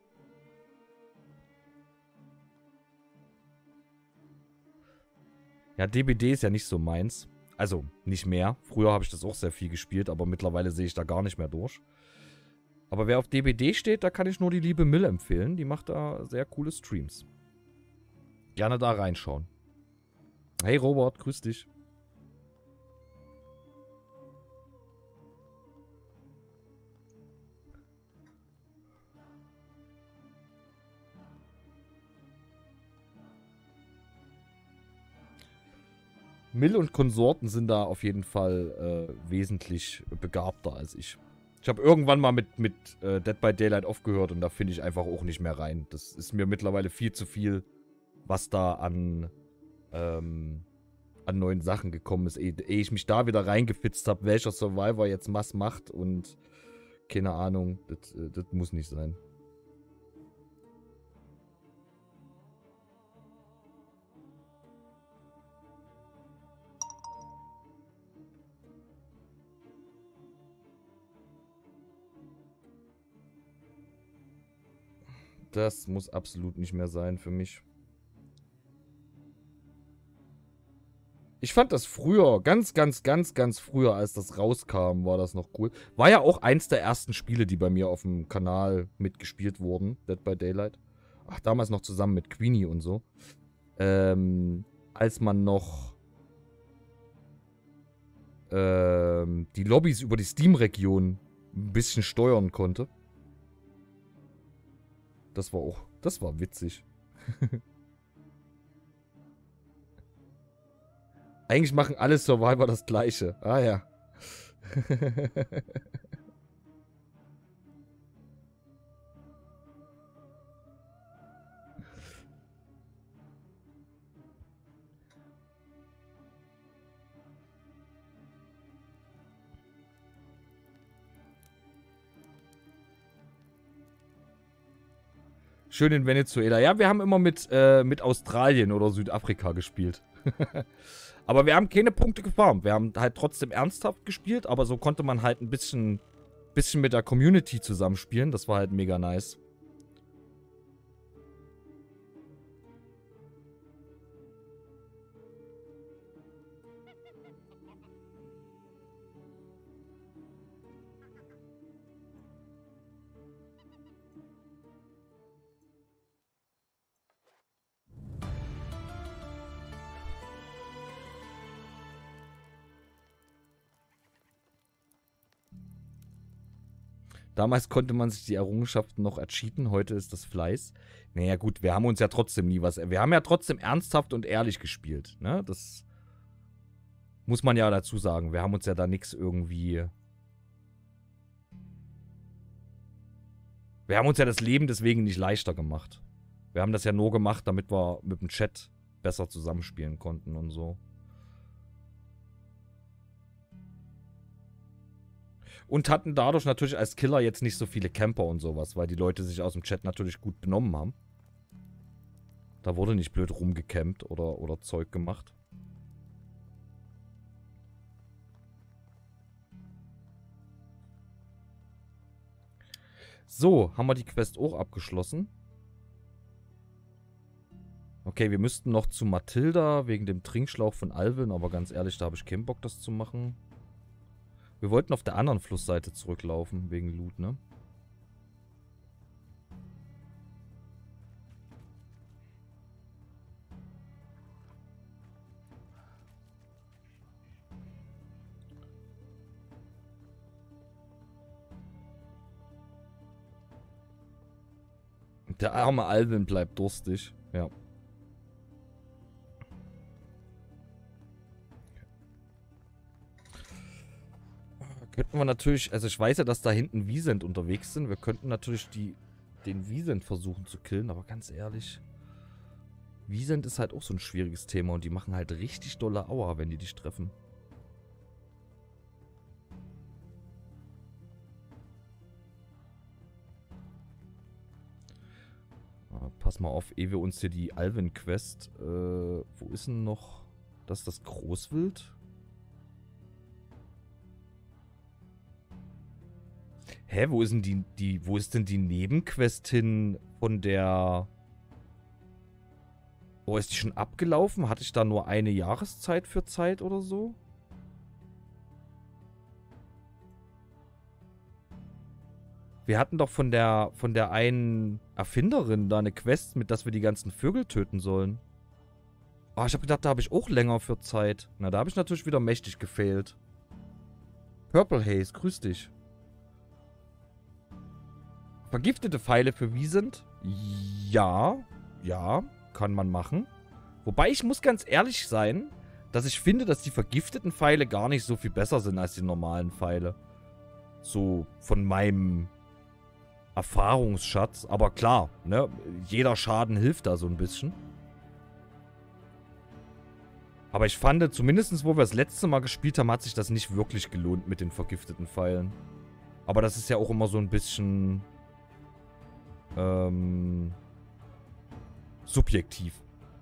Ja, D B D ist ja nicht so meins. Also, nicht mehr. Früher habe ich das auch sehr viel gespielt, aber mittlerweile sehe ich da gar nicht mehr durch. Aber wer auf D B D steht, da kann ich nur die liebe Mill empfehlen. Die macht da sehr coole Streams. Gerne da reinschauen. Hey Robert, grüß dich. Mill und Konsorten sind da auf jeden Fall äh, wesentlich begabter als ich. Ich habe irgendwann mal mit, mit äh, Dead by Daylight aufgehört und da finde ich einfach auch nicht mehr rein. Das ist mir mittlerweile viel zu viel, was da an, ähm, an neuen Sachen gekommen ist. Ehe, ehe ich mich da wieder reingefitzt habe, welcher Survivor jetzt was macht und keine Ahnung, das, äh, das muss nicht sein. Das muss absolut nicht mehr sein für mich. Ich fand das früher, ganz, ganz, ganz, ganz früher, als das rauskam, war das noch cool. War ja auch eins der ersten Spiele, die bei mir auf dem Kanal mitgespielt wurden, Dead by Daylight. Ach, damals noch zusammen mit Queenie und so. Ähm, als man noch ähm, die Lobbys über die Steam-Region ein bisschen steuern konnte. Das war auch, das war witzig. Eigentlich machen alle Survivor das Gleiche. Ah ja. Schön in Venezuela. Ja, wir haben immer mit, äh, mit Australien oder Südafrika gespielt. Aber wir haben keine Punkte gefarmt. Wir haben halt trotzdem ernsthaft gespielt, aber so konnte man halt ein bisschen, bisschen mit der Community zusammenspielen. Das war halt mega nice. Damals konnte man sich die Errungenschaften noch ercheaten, heute ist das Fleiß. Naja gut, wir haben uns ja trotzdem nie was... Wir haben ja trotzdem ernsthaft und ehrlich gespielt, ne? Das muss man ja dazu sagen. Wir haben uns ja da nichts irgendwie... Wir haben uns ja das Leben deswegen nicht leichter gemacht. Wir haben das ja nur gemacht, damit wir mit dem Chat besser zusammenspielen konnten und so. Und hatten dadurch natürlich als Killer jetzt nicht so viele Camper und sowas, weil die Leute sich aus dem Chat natürlich gut benommen haben. Da wurde nicht blöd rumgecampt oder, oder Zeug gemacht. So, haben wir die Quest auch abgeschlossen. Okay, wir müssten noch zu Mathilda wegen dem Trinkschlauch von Alvin, aber ganz ehrlich, da habe ich keinen Bock, das zu machen. Wir wollten auf der anderen Flussseite zurücklaufen, wegen Loot, ne? Der arme Alvin bleibt durstig, ja. Könnten wir natürlich, also ich weiß ja, dass da hinten Wiesent unterwegs sind. Wir könnten natürlich die, den Wiesent versuchen zu killen, aber ganz ehrlich, Wiesent ist halt auch so ein schwieriges Thema und die machen halt richtig dolle Aua, wenn die dich treffen. Ah, pass mal auf, ehe wir uns hier die Alvin-Quest, äh, wo ist denn noch, das ist das Großwild? Hä, wo ist denn die, die, wo ist denn die Nebenquest hin von der... Oh, ist die schon abgelaufen? Hatte ich da nur eine Jahreszeit für Zeit oder so? Wir hatten doch von der, von der einen Erfinderin da eine Quest mit, dass wir die ganzen Vögel töten sollen. Oh, ich habe gedacht, da habe ich auch länger für Zeit. Na, da habe ich natürlich wieder mächtig gefailt. Purple Haze, grüß dich. Vergiftete Pfeile für Wiesent? Ja, ja, kann man machen. Wobei ich muss ganz ehrlich sein, dass ich finde, dass die vergifteten Pfeile gar nicht so viel besser sind als die normalen Pfeile. So von meinem Erfahrungsschatz. Aber klar, ne, jeder Schaden hilft da so ein bisschen. Aber ich fand, zumindest wo wir das letzte Mal gespielt haben, hat sich das nicht wirklich gelohnt mit den vergifteten Pfeilen. Aber das ist ja auch immer so ein bisschen... Ähm, subjektiv.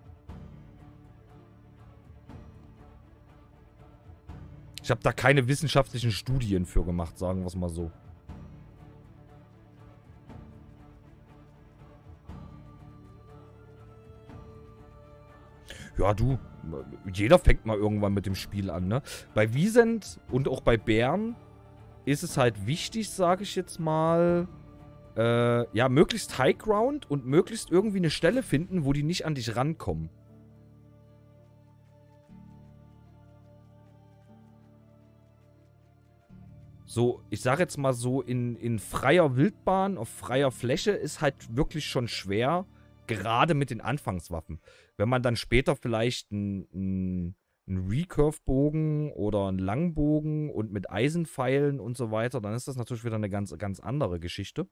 Ich habe da keine wissenschaftlichen Studien für gemacht, sagen wir es mal so. Ja, du, jeder fängt mal irgendwann mit dem Spiel an, ne? Bei Wiesent und auch bei Bären ist es halt wichtig, sage ich jetzt mal... Äh, ja, möglichst High Ground und möglichst irgendwie eine Stelle finden, wo die nicht an dich rankommen. so, ich sag jetzt mal so, in, in freier Wildbahn, auf freier Fläche ist halt wirklich schon schwer, gerade mit den Anfangswaffen. Wenn man dann später vielleicht einen Recurve-Bogen oder einen Langbogen und mit Eisenpfeilen und so weiter, dann ist das natürlich wieder eine ganz, ganz andere Geschichte.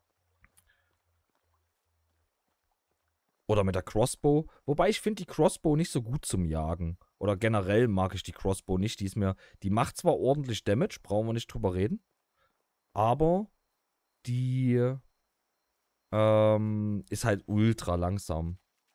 Oder mit der Crossbow. Wobei ich finde die Crossbow nicht so gut zum Jagen. Oder generell mag ich die Crossbow nicht. Die ist mir, die macht zwar ordentlich Damage, brauchen wir nicht drüber reden. Aber die ähm, ist halt ultra langsam.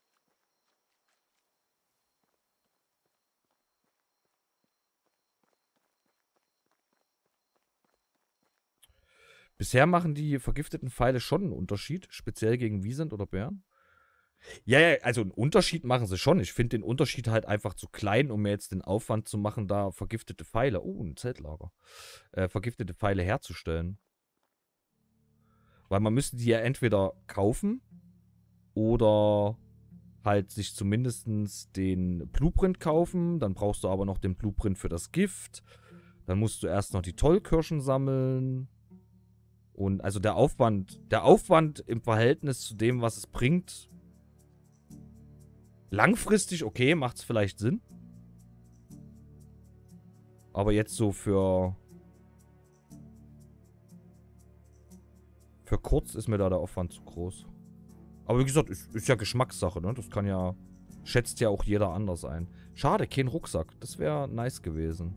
Bisher machen die vergifteten Pfeile schon einen Unterschied, speziell gegen Wiesent oder Bären. Ja, ja, also einen Unterschied machen sie schon. Ich finde den Unterschied halt einfach zu klein, um mir jetzt den Aufwand zu machen, da vergiftete Pfeile, oh, ein Zeltlager, äh, vergiftete Pfeile herzustellen. Weil man müsste die ja entweder kaufen oder halt sich zumindest den Blueprint kaufen. Dann brauchst du aber noch den Blueprint für das Gift. Dann musst du erst noch die Tollkirschen sammeln. Und also der Aufwand, der Aufwand im Verhältnis zu dem, was es bringt, langfristig, okay, macht es vielleicht Sinn. Aber jetzt so für für kurz ist mir da der Aufwand zu groß. Aber wie gesagt, ist, ist ja Geschmackssache, ne? Das kann ja, schätzt ja auch jeder anders ein. Schade, kein Rucksack. Das wäre nice gewesen.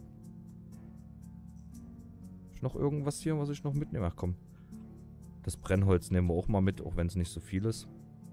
Ist noch irgendwas hier, was ich noch mitnehme? Ach komm. Das Brennholz nehmen wir auch mal mit, auch wenn es nicht so viel ist.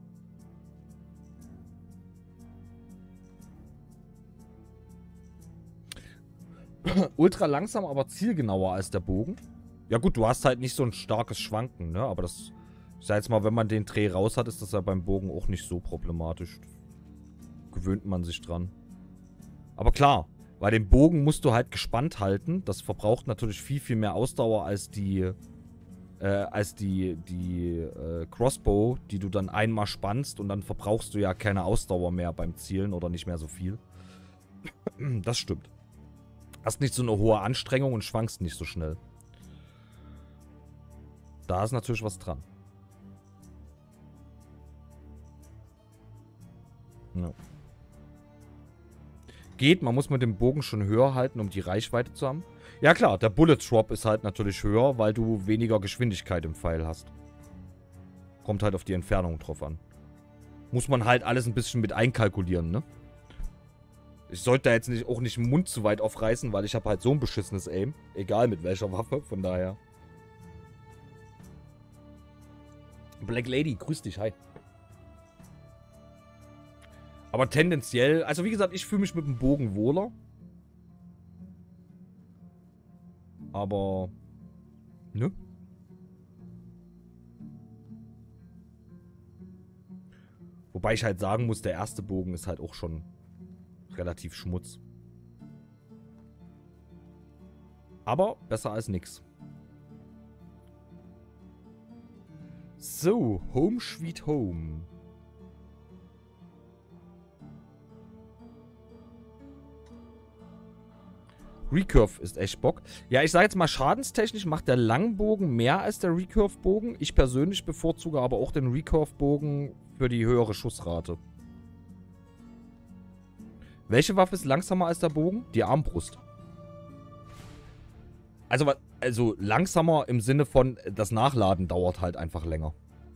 Ultra langsam, aber zielgenauer als der Bogen. Ja gut, du hast halt nicht so ein starkes Schwanken, ne? Aber das, ich sag jetzt mal, wenn man den Dreh raus hat, ist das ja beim Bogen auch nicht so problematisch. Gewöhnt man sich dran. Aber klar, bei dem Bogen musst du halt gespannt halten. Das verbraucht natürlich viel, viel mehr Ausdauer als die, äh, als die, die äh, Crossbow, die du dann einmal spannst und dann verbrauchst du ja keine Ausdauer mehr beim Zielen oder nicht mehr so viel. Das stimmt. Hast nicht so eine hohe Anstrengung und schwankst nicht so schnell. Da ist natürlich was dran. Ja. Geht, man muss mit dem Bogen schon höher halten, um die Reichweite zu haben. Ja klar, der Bullet Drop ist halt natürlich höher, weil du weniger Geschwindigkeit im Pfeil hast. Kommt halt auf die Entfernung drauf an. Muss man halt alles ein bisschen mit einkalkulieren, ne? Ich sollte da jetzt nicht, auch nicht den Mund zu weit aufreißen, weil ich habe halt so ein beschissenes Aim. Egal mit welcher Waffe, von daher. Black Lady, grüß dich, hi. Aber tendenziell, also wie gesagt, ich fühle mich mit dem Bogen wohler. Aber, ne? Wobei ich halt sagen muss, der erste Bogen ist halt auch schon relativ Schmutz. Aber besser als nix. So, Home Sweet Home. Recurve ist echt Bock. Ja, ich sage jetzt mal, schadenstechnisch macht der Langbogen mehr als der Recurve-Bogen. Ich persönlich bevorzuge aber auch den Recurve-Bogen für die höhere Schussrate. Welche Waffe ist langsamer als der Bogen? Die Armbrust. Also, also langsamer im Sinne von, das Nachladen dauert halt einfach länger.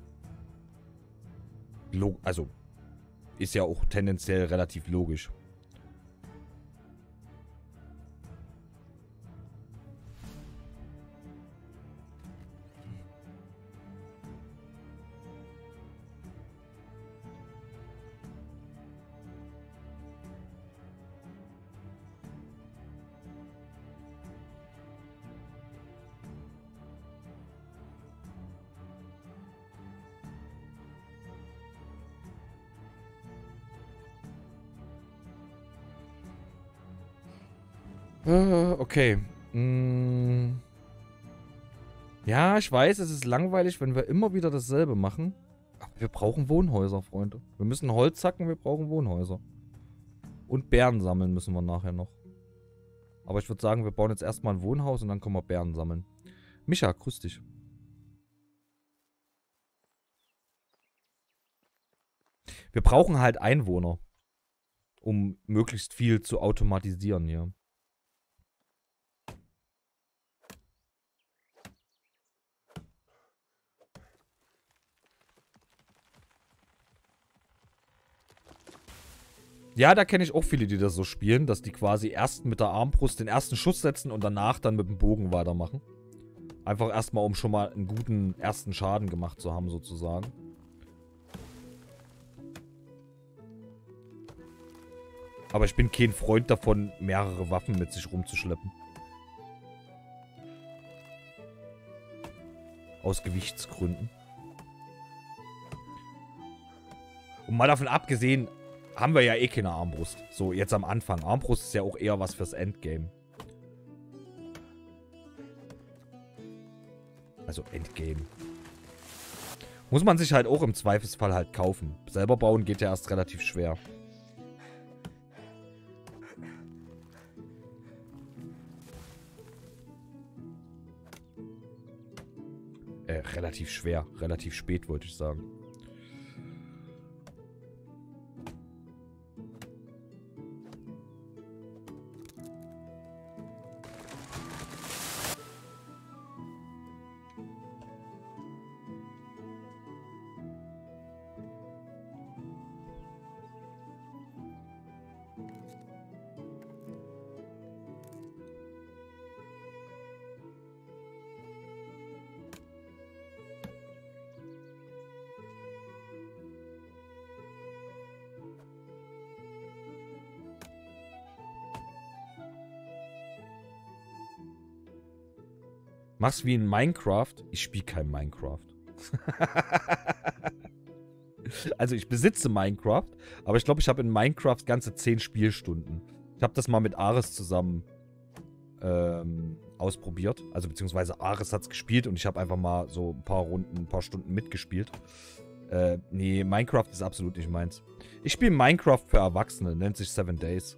Log also, ist ja auch tendenziell relativ logisch. Okay. Mm. Ja, ich weiß, es ist langweilig, wenn wir immer wieder dasselbe machen. Aber wir brauchen Wohnhäuser, Freunde. Wir müssen Holz hacken, wir brauchen Wohnhäuser. Und Beeren sammeln müssen wir nachher noch. Aber ich würde sagen, wir bauen jetzt erstmal ein Wohnhaus und dann können wir Beeren sammeln. Micha, grüß dich. Wir brauchen halt Einwohner, um möglichst viel zu automatisieren hier. Ja, da kenne ich auch viele, die das so spielen, dass die quasi erst mit der Armbrust den ersten Schuss setzen und danach dann mit dem Bogen weitermachen. Einfach erstmal, um schon mal einen guten ersten Schaden gemacht zu haben, sozusagen. Aber ich bin kein Freund davon, mehrere Waffen mit sich rumzuschleppen. Aus Gewichtsgründen. Und mal davon abgesehen, haben wir ja eh keine Armbrust. So, jetzt am Anfang. Armbrust ist ja auch eher was fürs Endgame. Also Endgame. Muss man sich halt auch im Zweifelsfall halt kaufen. Selber bauen geht ja erst relativ schwer. Äh, relativ schwer. Relativ spät, wollte ich sagen. Mach's wie in Minecraft. Ich spiele kein Minecraft. Also ich besitze Minecraft, aber ich glaube, ich habe in Minecraft ganze zehn Spielstunden. Ich habe das mal mit Ares zusammen ähm, ausprobiert. Also beziehungsweise Ares hat's gespielt und ich habe einfach mal so ein paar Runden, ein paar Stunden mitgespielt. Äh, nee, Minecraft ist absolut nicht meins. Ich spiele Minecraft für Erwachsene, nennt sich Seven Days.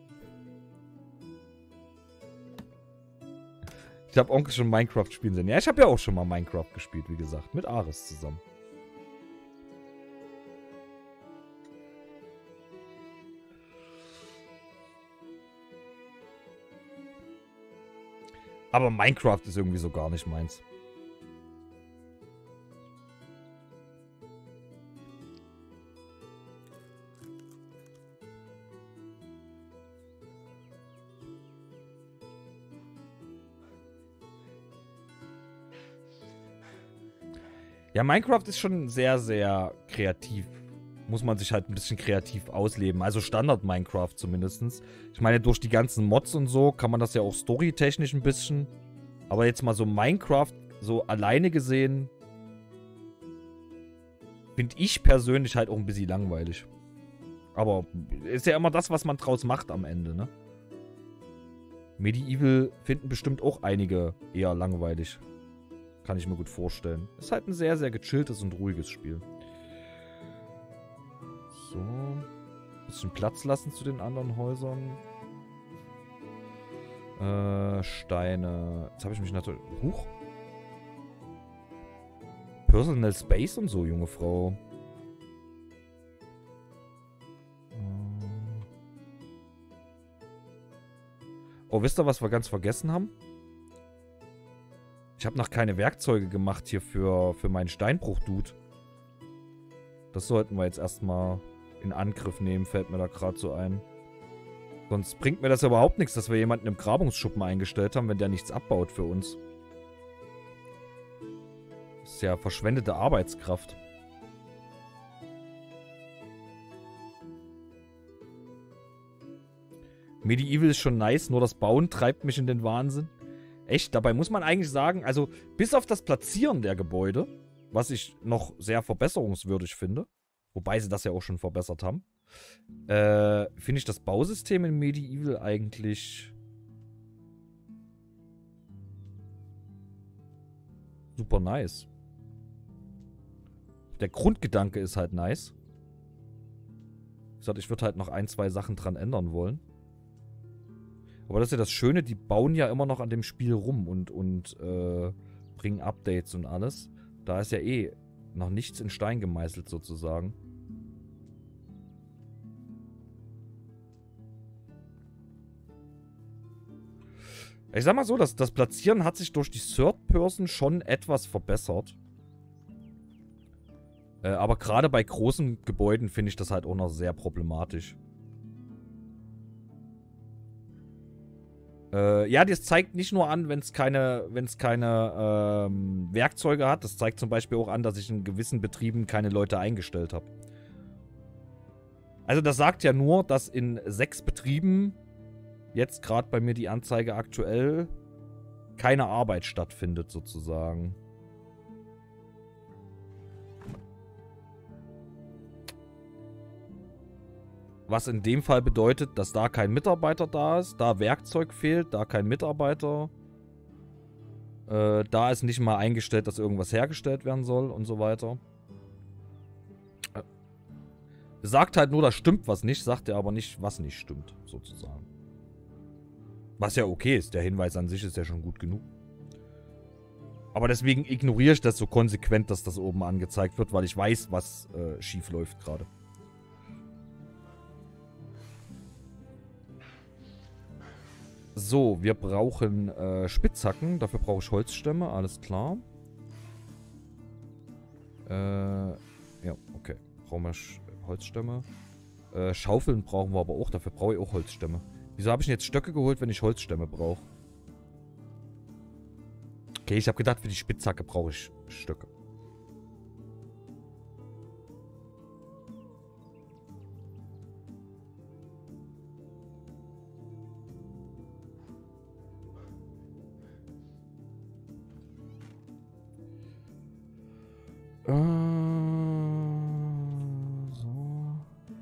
Ich habe Onkel schon Minecraft spielen sehen. Ja, ich habe ja auch schon mal Minecraft gespielt, wie gesagt. Mit Ares zusammen. Aber Minecraft ist irgendwie so gar nicht meins. Ja, Minecraft ist schon sehr, sehr kreativ. Muss man sich halt ein bisschen kreativ ausleben. Also Standard-Minecraft zumindest. Ich meine, durch die ganzen Mods und so kann man das ja auch storytechnisch ein bisschen. Aber jetzt mal so Minecraft so alleine gesehen, finde ich persönlich halt auch ein bisschen langweilig. Aber ist ja immer das, was man draus macht am Ende, ne? Medieval finden bestimmt auch einige eher langweilig. Kann ich mir gut vorstellen. Ist halt ein sehr, sehr gechilltes und ruhiges Spiel. So. Bisschen Platz lassen zu den anderen Häusern. Äh, Steine. Jetzt habe ich mich natürlich... Huch. Personal Space und so, junge Frau. Oh, wisst ihr, was wir ganz vergessen haben? Ich habe noch keine Werkzeuge gemacht hier für, für meinen Steinbruch-Dude. Das sollten wir jetzt erstmal in Angriff nehmen, fällt mir da gerade so ein. Sonst bringt mir das ja überhaupt nichts, dass wir jemanden im Grabungsschuppen eingestellt haben, wenn der nichts abbaut für uns. Das ist ja verschwendete Arbeitskraft. Medieval ist schon nice, nur das Bauen treibt mich in den Wahnsinn. Echt, dabei muss man eigentlich sagen, also bis auf das Platzieren der Gebäude, was ich noch sehr verbesserungswürdig finde, wobei sie das ja auch schon verbessert haben, äh, finde ich das Bausystem in Medieval eigentlich super nice. Der Grundgedanke ist halt nice. Wie gesagt, ich würde halt noch ein, zwei Sachen dran ändern wollen. Aber das ist ja das Schöne, die bauen ja immer noch an dem Spiel rum und, und äh, bringen Updates und alles. Da ist ja eh noch nichts in Stein gemeißelt sozusagen. Ich sag mal so, das, das Platzieren hat sich durch die Third Person schon etwas verbessert. Äh, aber gerade bei großen Gebäuden finde ich das halt auch noch sehr problematisch. Äh, ja, das zeigt nicht nur an, wenn es keine, wenn es keine ähm, Werkzeuge hat. Das zeigt zum Beispiel auch an, dass ich in gewissen Betrieben keine Leute eingestellt habe. Also das sagt ja nur, dass in sechs Betrieben, jetzt gerade bei mir die Anzeige aktuell, keine Arbeit stattfindet sozusagen. Was in dem Fall bedeutet, dass da kein Mitarbeiter da ist, da Werkzeug fehlt, da kein Mitarbeiter. Äh, da ist nicht mal eingestellt, dass irgendwas hergestellt werden soll und so weiter. Äh, sagt halt nur, da stimmt was nicht, sagt er aber nicht, was nicht stimmt, sozusagen. Was ja okay ist, der Hinweis an sich ist ja schon gut genug. Aber deswegen ignoriere ich das so konsequent, dass das oben angezeigt wird, weil ich weiß, was äh, schief läuft gerade. So, wir brauchen äh, Spitzhacken. Dafür brauche ich Holzstämme, alles klar. Äh, ja, okay. Brauchen wir Sch Holzstämme. Äh, Schaufeln brauchen wir aber auch. Dafür brauche ich auch Holzstämme. Wieso habe ich denn jetzt Stöcke geholt, wenn ich Holzstämme brauche? Okay, ich habe gedacht, für die Spitzhacke brauche ich Stöcke. Äh, so.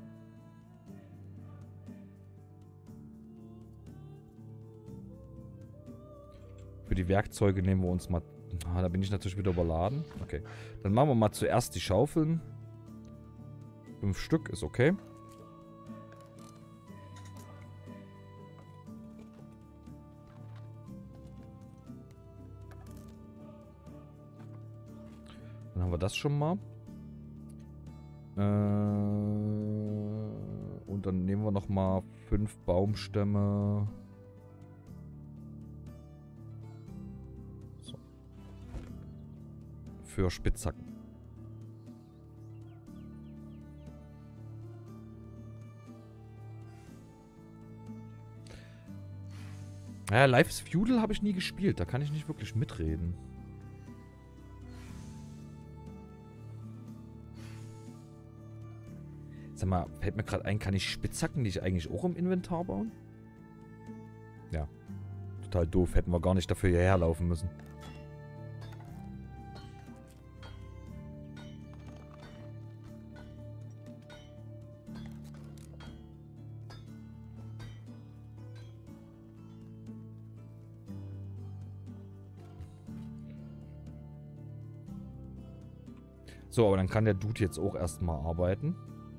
Für die Werkzeuge nehmen wir uns mal... Ah, da bin ich natürlich wieder überladen. Okay. Dann machen wir mal zuerst die Schaufeln. Fünf Stück ist okay. Dann haben wir das schon mal. Äh, und dann nehmen wir noch mal fünf Baumstämme. So. Für Spitzhacken. Ja, Life is Feudal habe ich nie gespielt. Da kann ich nicht wirklich mitreden. Sag mal, fällt mir gerade ein, kann ich Spitzhacken nicht eigentlich auch im Inventar bauen? Ja. Total doof. Hätten wir gar nicht dafür hierher laufen müssen. So, aber dann kann der Dude jetzt auch erstmal arbeiten.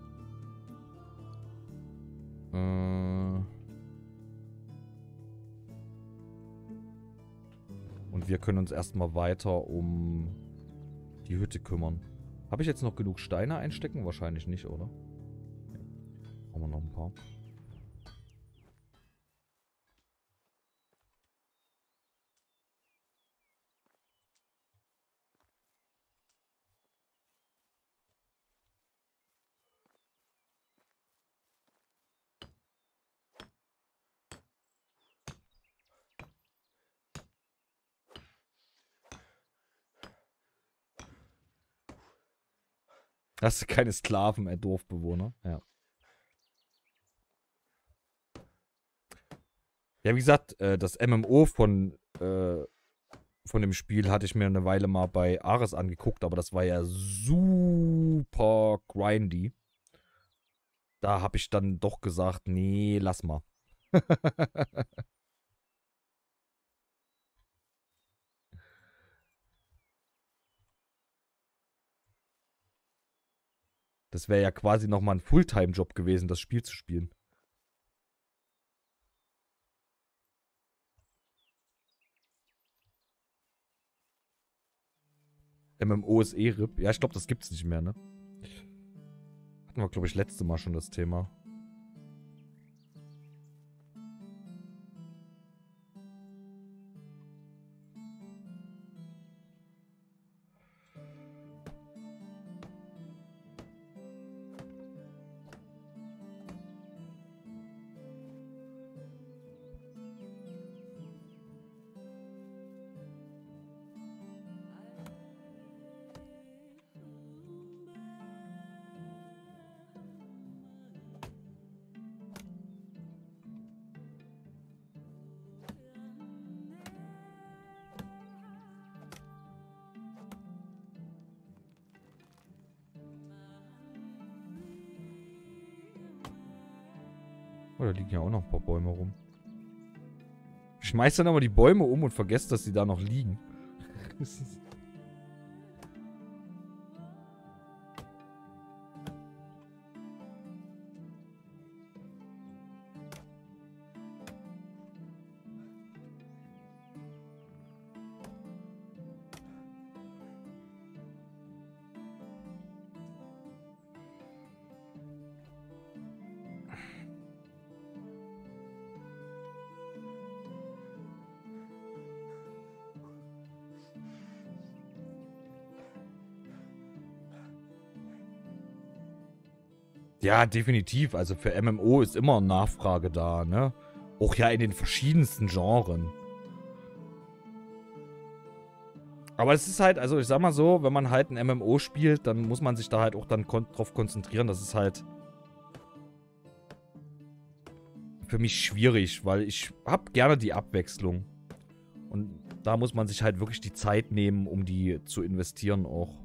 Und wir können uns erstmal weiter um die Hütte kümmern. Habe ich jetzt noch genug Steine einstecken? Wahrscheinlich nicht, oder? Ja. Brauchen wir noch ein paar. Hast du keine Sklaven, ey, Dorfbewohner? Ja. Ja, wie gesagt, äh, das M M O von, äh, von dem Spiel hatte ich mir eine Weile mal bei Ares angeguckt, aber das war ja super grindy. Da habe ich dann doch gesagt, nee, lass mal. Das wäre ja quasi nochmal ein Fulltime-Job gewesen, das Spiel zu spielen. M M O ist eh R I P. Ja, ich glaube, das gibt's nicht mehr, ne? Hatten wir, glaube ich, letzte Mal schon das Thema. Oh, da liegen ja auch noch ein paar Bäume rum. Ich schmeiß dann aber die Bäume um und vergesse, dass sie da noch liegen. Ja, definitiv. Also für M M O ist immer Nachfrage da, ne? Auch ja in den verschiedensten Genren. Aber es ist halt, also ich sag mal so, wenn man halt ein M M O spielt, dann muss man sich da halt auch dann kon drauf konzentrieren. Das ist halt für mich schwierig, weil ich hab gerne die Abwechslung. Und da muss man sich halt wirklich die Zeit nehmen, um die zu investieren auch.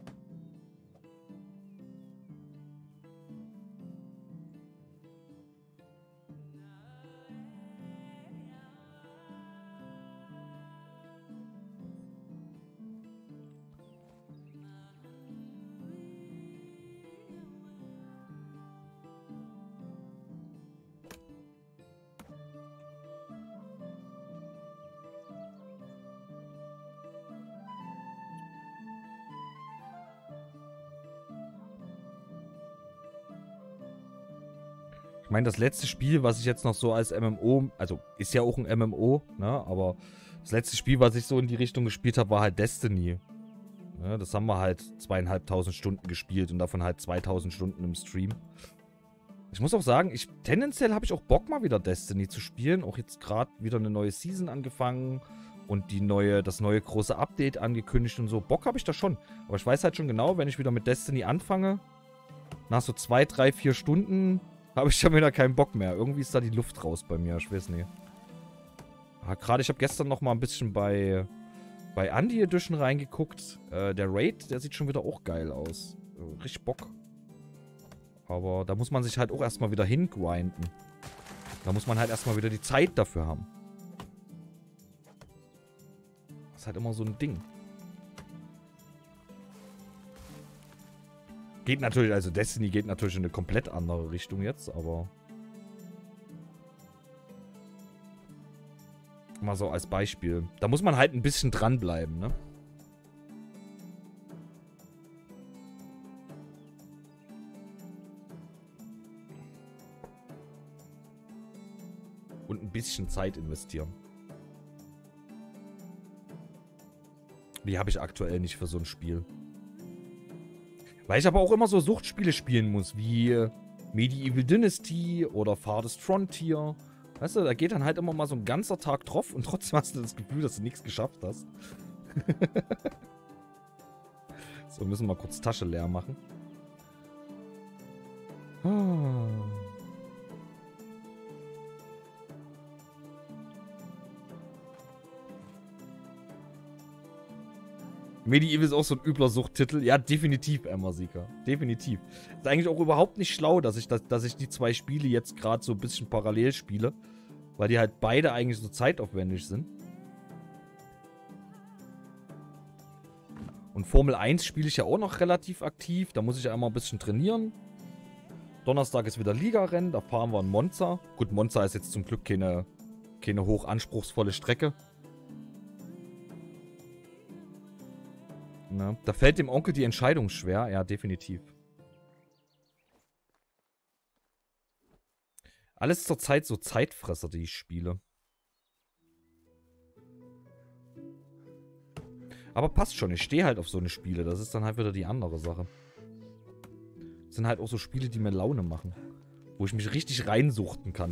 Ich meine, das letzte Spiel, was ich jetzt noch so als M M O, also ist ja auch ein M M O, ne, aber das letzte Spiel, was ich so in die Richtung gespielt habe, war halt Destiny. Ne, das haben wir halt zweieinhalbtausend Stunden gespielt und davon halt zweitausend Stunden im Stream. Ich muss auch sagen, ich tendenziell habe ich auch Bock, mal wieder Destiny zu spielen. Auch jetzt gerade wieder eine neue Season angefangen und die neue, das neue große Update angekündigt und so. Bock habe ich da schon. Aber ich weiß halt schon genau, wenn ich wieder mit Destiny anfange, nach so zwei, drei, vier Stunden habe ich schon wieder keinen Bock mehr. Irgendwie ist da die Luft raus bei mir, ich weiß nicht. Ja, gerade ich habe gestern noch mal ein bisschen bei, bei Andy Edition reingeguckt. Äh, der Raid, der sieht schon wieder auch geil aus. Äh, richtig Bock. Aber da muss man sich halt auch erstmal wieder hingrinden. Da muss man halt erstmal wieder die Zeit dafür haben. Das ist halt immer so ein Ding. Geht natürlich, also Destiny geht natürlich in eine komplett andere Richtung jetzt, aber mal so als Beispiel. Da muss man halt ein bisschen dranbleiben, ne? Und ein bisschen Zeit investieren. Die habe ich aktuell nicht für so ein Spiel. Weil ich aber auch immer so Suchtspiele spielen muss, wie Medieval Dynasty oder Farthest Frontier. Weißt du, da geht dann halt immer mal so ein ganzer Tag drauf und trotzdem hast du das Gefühl, dass du nichts geschafft hast. So, müssen wir mal kurz Tasche leer machen. Ah. Medieval ist auch so ein übler Suchttitel. Ja, definitiv, Emma Sieger. Definitiv. Ist eigentlich auch überhaupt nicht schlau, dass ich, das, dass ich die zwei Spiele jetzt gerade so ein bisschen parallel spiele. Weil die halt beide eigentlich so zeitaufwendig sind. Und Formel eins spiele ich ja auch noch relativ aktiv. Da muss ich ja einmal ein bisschen trainieren. Donnerstag ist wieder Ligarennen. Da fahren wir in Monza. Gut, Monza ist jetzt zum Glück keine, keine hochanspruchsvolle Strecke. Na, da fällt dem Onkel die Entscheidung schwer. Ja, definitiv. Alles zurzeit so Zeitfresser, die ich spiele. Aber passt schon, ich stehe halt auf so eine Spiele. Das ist dann halt wieder die andere Sache. Das sind halt auch so Spiele, die mir Laune machen. Wo ich mich richtig reinsuchten kann.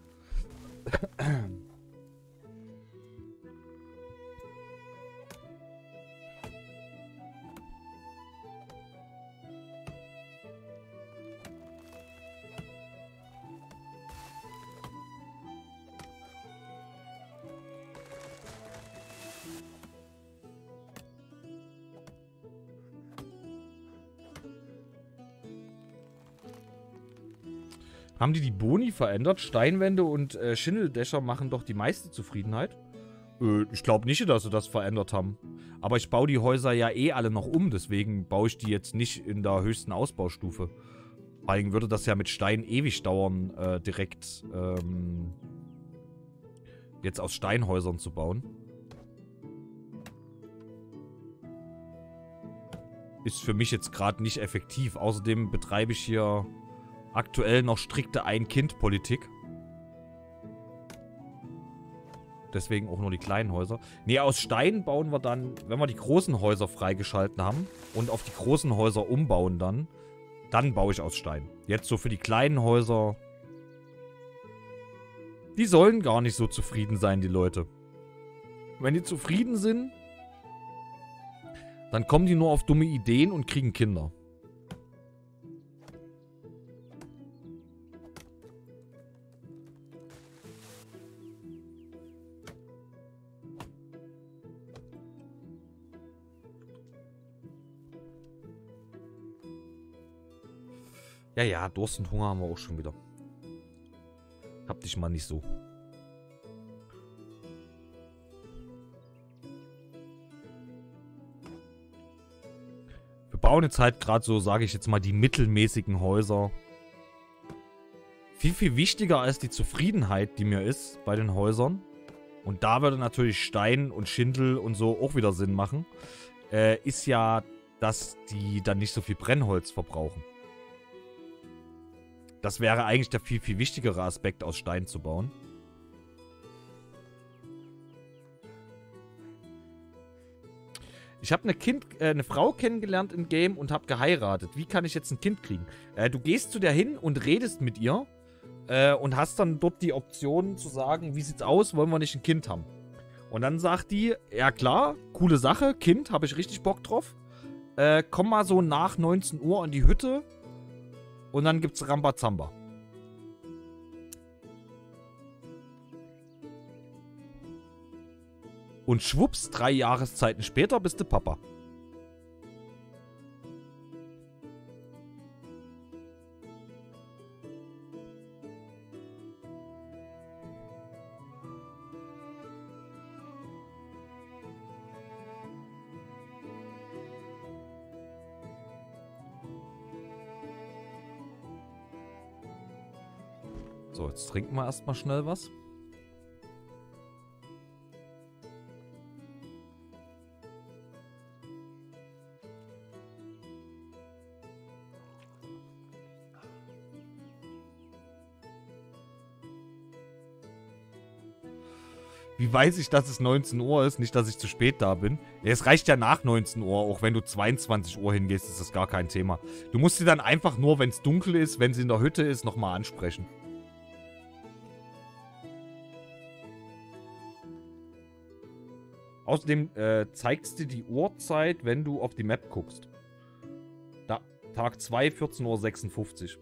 Haben die die Boni verändert? Steinwände und äh, Schindeldächer machen doch die meiste Zufriedenheit. Äh, ich glaube nicht, dass sie das verändert haben. Aber ich baue die Häuser ja eh alle noch um, deswegen baue ich die jetzt nicht in der höchsten Ausbaustufe. Vor allem würde das ja mit Stein ewig dauern, äh, direkt ähm, jetzt aus Steinhäusern zu bauen. Ist für mich jetzt gerade nicht effektiv. Außerdem betreibe ich hier aktuell noch strikte Ein-Kind-Politik. Deswegen auch nur die kleinen Häuser. Ne, aus Stein bauen wir dann, wenn wir die großen Häuser freigeschalten haben und auf die großen Häuser umbauen dann, dann baue ich aus Stein. Jetzt so für die kleinen Häuser. Die sollen gar nicht so zufrieden sein, die Leute. Wenn die zufrieden sind, dann kommen die nur auf dumme Ideen und kriegen Kinder. Ja, ja, Durst und Hunger haben wir auch schon wieder. Hab dich mal nicht so. Wir bauen jetzt halt gerade so, sage ich jetzt mal, die mittelmäßigen Häuser. Viel, viel wichtiger als die Zufriedenheit, die mir ist bei den Häusern. Und da würde natürlich Stein und Schindel und so auch wieder Sinn machen. Äh, ist ja, dass die dann nicht so viel Brennholz verbrauchen. Das wäre eigentlich der viel, viel wichtigere Aspekt, aus Stein zu bauen. Ich habe eine, Kind, äh, eine Frau kennengelernt im Game und habe geheiratet. Wie kann ich jetzt ein Kind kriegen? Äh, du gehst zu der hin und redest mit ihr äh, und hast dann dort die Option zu sagen, wie sieht's aus, wollen wir nicht ein Kind haben? Und dann sagt die, ja klar, coole Sache, Kind, habe ich richtig Bock drauf. Äh, komm mal so nach neunzehn Uhr in die Hütte. Und dann gibt's Rambazamba. Und schwupps, drei Jahreszeiten später bist du Papa. So, jetzt trinken wir erstmal schnell was. Wie weiß ich, dass es neunzehn Uhr ist? Nicht, dass ich zu spät da bin. Ja, es reicht ja nach neunzehn Uhr. Auch wenn du zweiundzwanzig Uhr hingehst, ist das gar kein Thema. Du musst sie dann einfach nur, wenn es dunkel ist, wenn sie in der Hütte ist, nochmal ansprechen. Außerdem äh, zeigt es dir die Uhrzeit, wenn du auf die Map guckst. Da, Tag zwei, vierzehn Uhr sechsundfünfzig.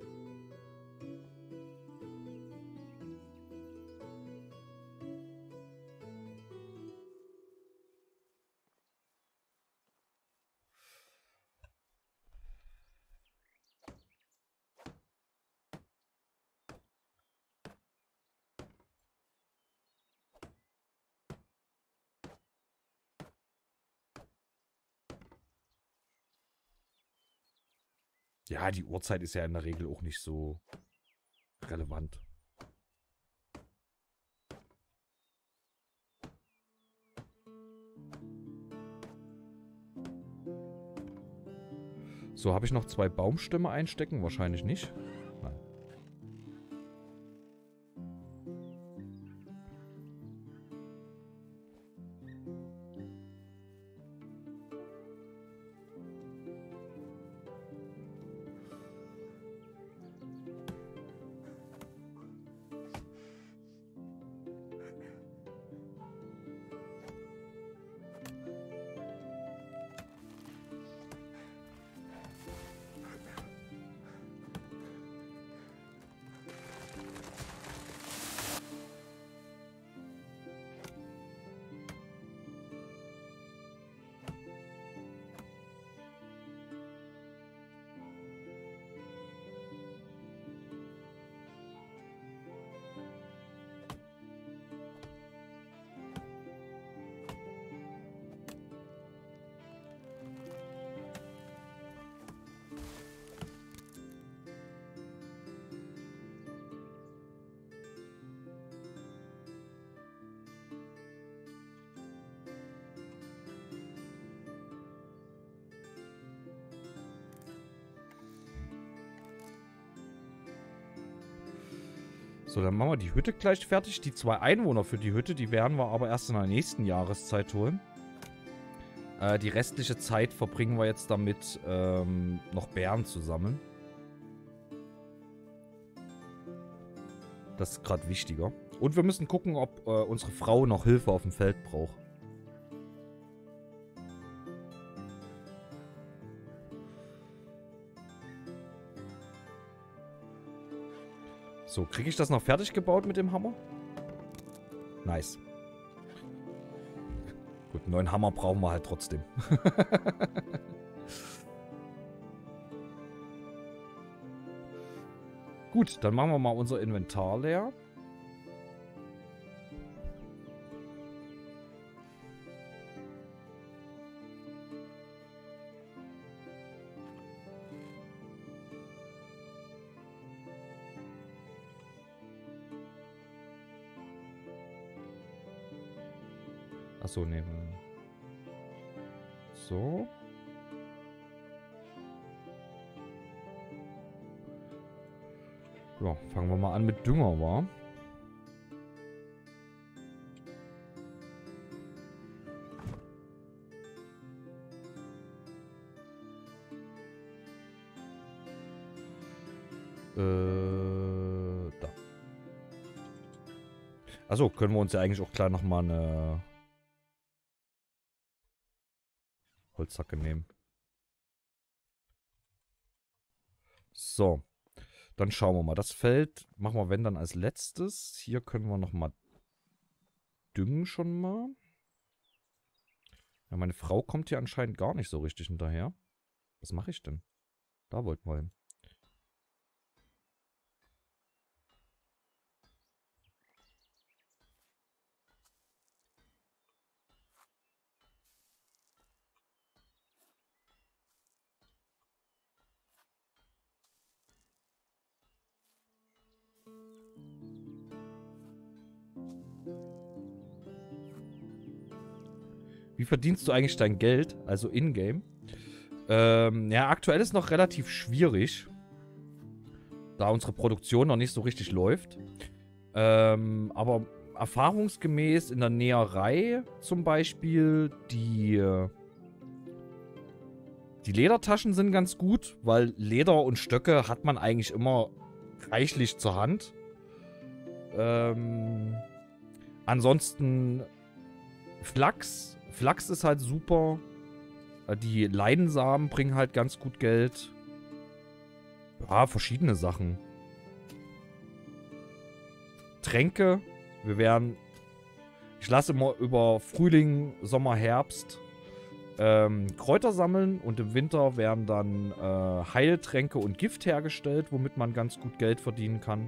Ja, die Uhrzeit ist ja in der Regel auch nicht so relevant. So, habe ich noch zwei Baumstämme einstecken? Wahrscheinlich nicht. Nein. So, dann machen wir die Hütte gleich fertig. Die zwei Einwohner für die Hütte, die werden wir aber erst in der nächsten Jahreszeit holen. Äh, die restliche Zeit verbringen wir jetzt damit, ähm, noch Beeren zu sammeln. Das ist gerade wichtiger. Und wir müssen gucken, ob äh, unsere Frau noch Hilfe auf dem Feld braucht. So, kriege ich das noch fertig gebaut mit dem Hammer? Nice. Gut, einen neuen Hammer brauchen wir halt trotzdem. Gut, dann machen wir mal unser Inventar leer. Achso, ne. So. Ja, fangen wir mal an mit Dünger, wa? Äh, da. Achso, können wir uns ja eigentlich auch gleich nochmal eine Holzhacke nehmen. So. Dann schauen wir mal. Das Feld machen wir, wenn, dann als letztes. Hier können wir nochmal düngen schon mal. Ja, meine Frau kommt hier anscheinend gar nicht so richtig hinterher. Was mache ich denn? Da wollten wir hin. Wie verdienst du eigentlich dein Geld, also in-game? Ähm, ja, aktuell ist noch relativ schwierig, da unsere Produktion noch nicht so richtig läuft. Ähm, aber erfahrungsgemäß in der Näherei zum Beispiel, die, die Ledertaschen sind ganz gut, weil Leder und Stöcke hat man eigentlich immer reichlich zur Hand. Ähm, ansonsten Flachs. Flachs ist halt super. Die Leinsamen bringen halt ganz gut Geld. Ja, verschiedene Sachen. Tränke. Wir werden... Ich lasse immer über Frühling, Sommer, Herbst ähm, Kräuter sammeln. Und im Winter werden dann äh, Heiltränke und Gift hergestellt, womit man ganz gut Geld verdienen kann.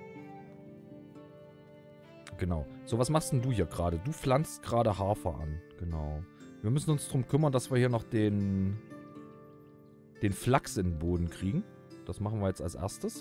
Genau. So, was machst denn du hier gerade? Du pflanzt gerade Hafer an. Genau. Wir müssen uns darum kümmern, dass wir hier noch den, den Flachs in den Boden kriegen. Das machen wir jetzt als erstes.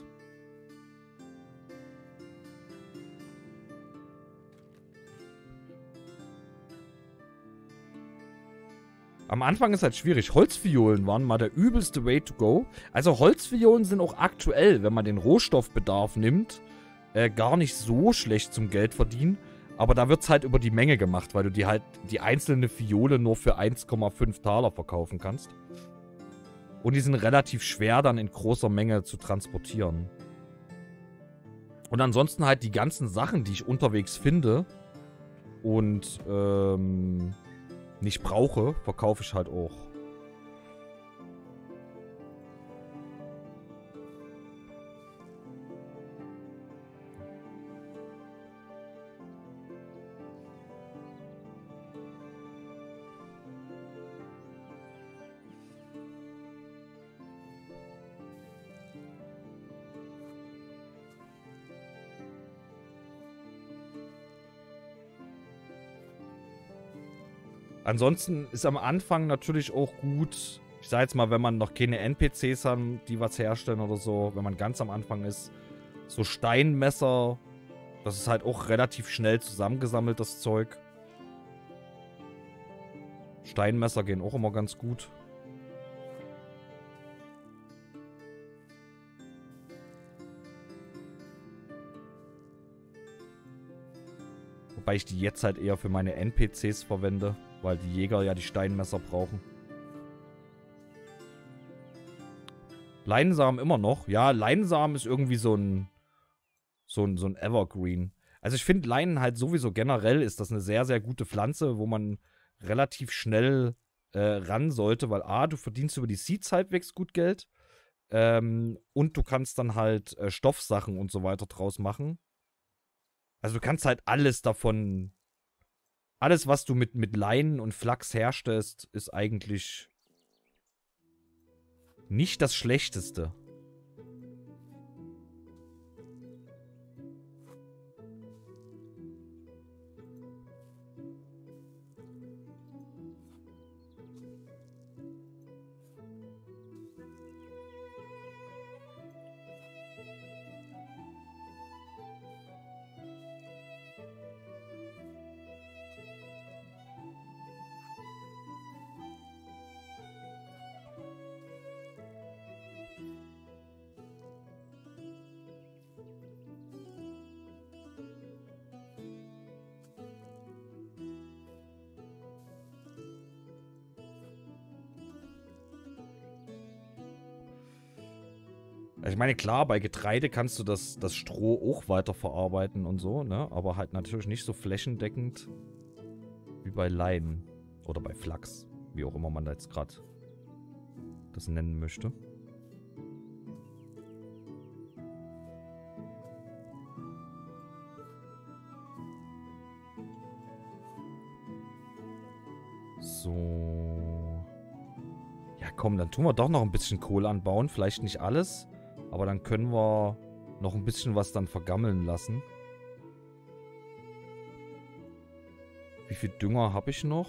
Am Anfang ist halt schwierig. Holzviolen waren mal der übelste Way to go. Also Holzviolen sind auch aktuell, wenn man den Rohstoffbedarf nimmt, äh, gar nicht so schlecht zum Geld verdienen. Aber da wird es halt über die Menge gemacht, weil du die halt die einzelne Fiole nur für eins Komma fünf Taler verkaufen kannst. Und die sind relativ schwer dann in großer Menge zu transportieren. Und ansonsten halt die ganzen Sachen, die ich unterwegs finde und ähm, nicht brauche, verkaufe ich halt auch. Ansonsten ist am Anfang natürlich auch gut, ich sage jetzt mal, wenn man noch keine N P Cs hat, die was herstellen oder so, wenn man ganz am Anfang ist, so Steinmesser, das ist halt auch relativ schnell zusammengesammelt, das Zeug. Steinmesser gehen auch immer ganz gut. Wobei ich die jetzt halt eher für meine N P Cs verwende. Weil die Jäger ja die Steinmesser brauchen. Leinsamen immer noch. Ja, Leinsamen ist irgendwie so ein, so ein, so ein Evergreen. Also ich finde Leinen halt sowieso generell ist das eine sehr, sehr gute Pflanze, wo man relativ schnell äh, ran sollte, weil A, du verdienst über die Seeds halbwegs gut Geld ähm, und du kannst dann halt äh, Stoffsachen und so weiter draus machen. Also du kannst halt alles davon... Alles, was du mit, mit Leinen und Flachs herstellst, ist eigentlich nicht das Schlechteste. Ich meine, klar, bei Getreide kannst du das, das Stroh auch weiterverarbeiten und so, ne? Aber halt natürlich nicht so flächendeckend wie bei Leinen. Oder bei Flachs. Wie auch immer man da jetzt gerade das nennen möchte. So. Ja, komm, dann tun wir doch noch ein bisschen Kohle anbauen. Vielleicht nicht alles. Aber dann können wir noch ein bisschen was dann vergammeln lassen. Wie viel Dünger habe ich noch?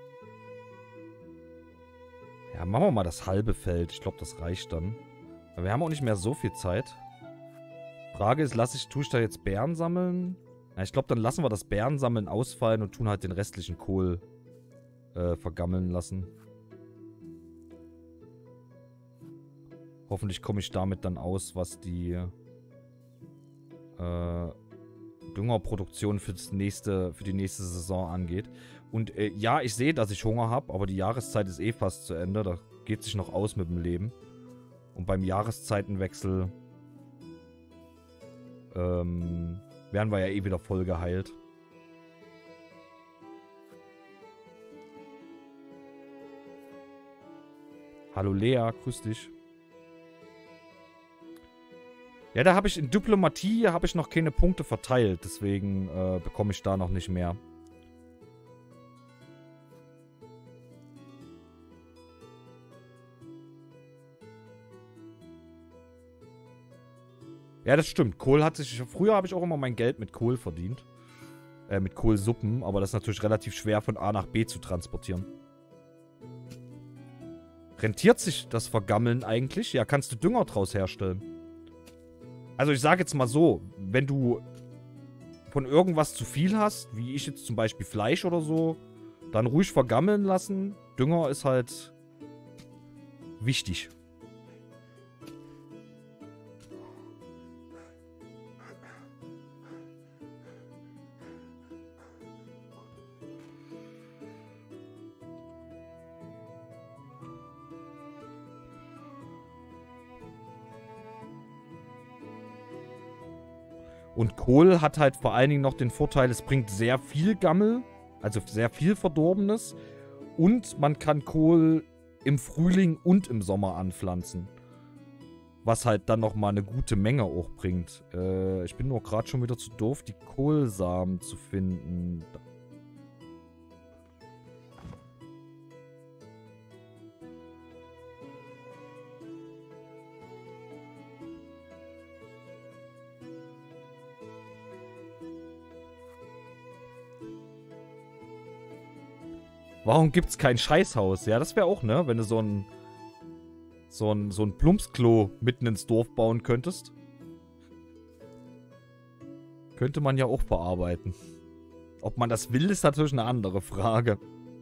Ja, machen wir mal das halbe Feld. Ich glaube, das reicht dann. Aber wir haben auch nicht mehr so viel Zeit. Frage ist, lasse ich, tue ich da jetzt Beeren sammeln? Ja, ich glaube, dann lassen wir das Beerensammeln ausfallen und tun halt den restlichen Kohl äh, vergammeln lassen. Hoffentlich komme ich damit dann aus, was die äh, Düngerproduktion für, das nächste, für die nächste Saison angeht. Und äh, ja, ich sehe, dass ich Hunger habe, aber die Jahreszeit ist eh fast zu Ende. Da geht sich noch aus mit dem Leben. Und beim Jahreszeitenwechsel ähm, werden wir ja eh wieder voll geheilt. Hallo Lea, grüß dich. Ja, da habe ich in Diplomatie habe ich noch keine Punkte verteilt, deswegen äh, bekomme ich da noch nicht mehr. Ja, das stimmt. Kohl hat sich... Früher habe ich auch immer mein Geld mit Kohl verdient. Äh, mit Kohlsuppen, aber das ist natürlich relativ schwer von A nach B zu transportieren. Rentiert sich das Vergammeln eigentlich? Ja, kannst du Dünger draus herstellen. Also ich sage jetzt mal so, wenn du von irgendwas zu viel hast, wie ich jetzt zum Beispiel Fleisch oder so, Dann ruhig vergammeln lassen. Dünger ist halt wichtig. Und Kohl hat halt vor allen Dingen noch den Vorteil, es bringt sehr viel Gammel, also sehr viel Verdorbenes. Und man kann Kohl im Frühling und im Sommer anpflanzen. Was halt dann nochmal eine gute Menge auch bringt. Äh, ich bin nur gerade schon wieder zu doof, die Kohlsamen zu finden. Warum gibt's kein Scheißhaus? Ja, das wäre auch, ne? Wenn du so ein so ein, so ein Plumpsklo mitten ins Dorf bauen könntest. Könnte man ja auch verarbeiten. Ob man das will, ist natürlich eine andere Frage.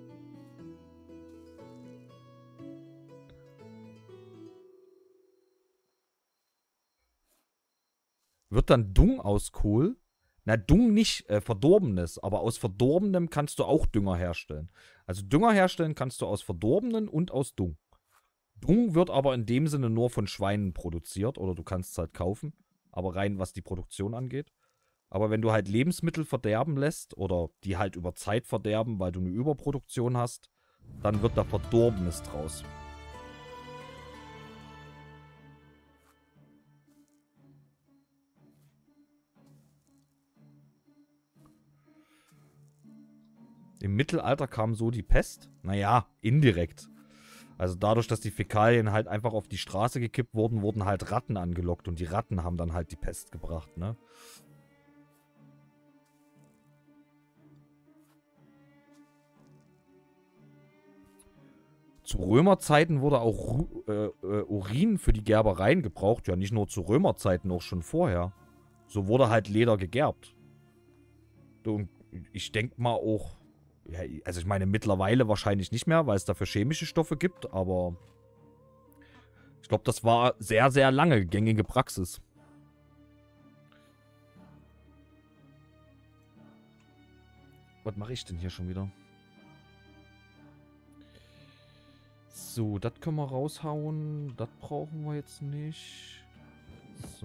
Wird dann Dung aus Kohl? Na, Dung nicht, äh, Verdorbenes. Aber aus Verdorbenem kannst du auch Dünger herstellen. Also Dünger herstellen kannst du aus Verdorbenen und aus Dung. Dung wird aber in dem Sinne nur von Schweinen produziert. Oder du kannst es halt kaufen. Aber rein, was die Produktion angeht. Aber wenn du halt Lebensmittel verderben lässt oder die halt über Zeit verderben, weil du eine Überproduktion hast, dann wird da Verdorbenes draus. Im Mittelalter kam so die Pest? Naja, indirekt. Also dadurch, dass die Fäkalien halt einfach auf die Straße gekippt wurden, wurden halt Ratten angelockt. Und die Ratten haben dann halt die Pest gebracht, ne? Zu Römerzeiten wurde auch äh, äh, Urin für die Gerbereien gebraucht. Ja, nicht nur zu Römerzeiten, auch schon vorher. So wurde halt Leder gegerbt. Und ich denke mal auch... Ja, also ich meine mittlerweile wahrscheinlich nicht mehr, weil es dafür chemische Stoffe gibt, aber ich glaube, das war sehr, sehr lange gängige Praxis. Was mache ich denn hier schon wieder? So, das können wir raushauen. Das brauchen wir jetzt nicht. So.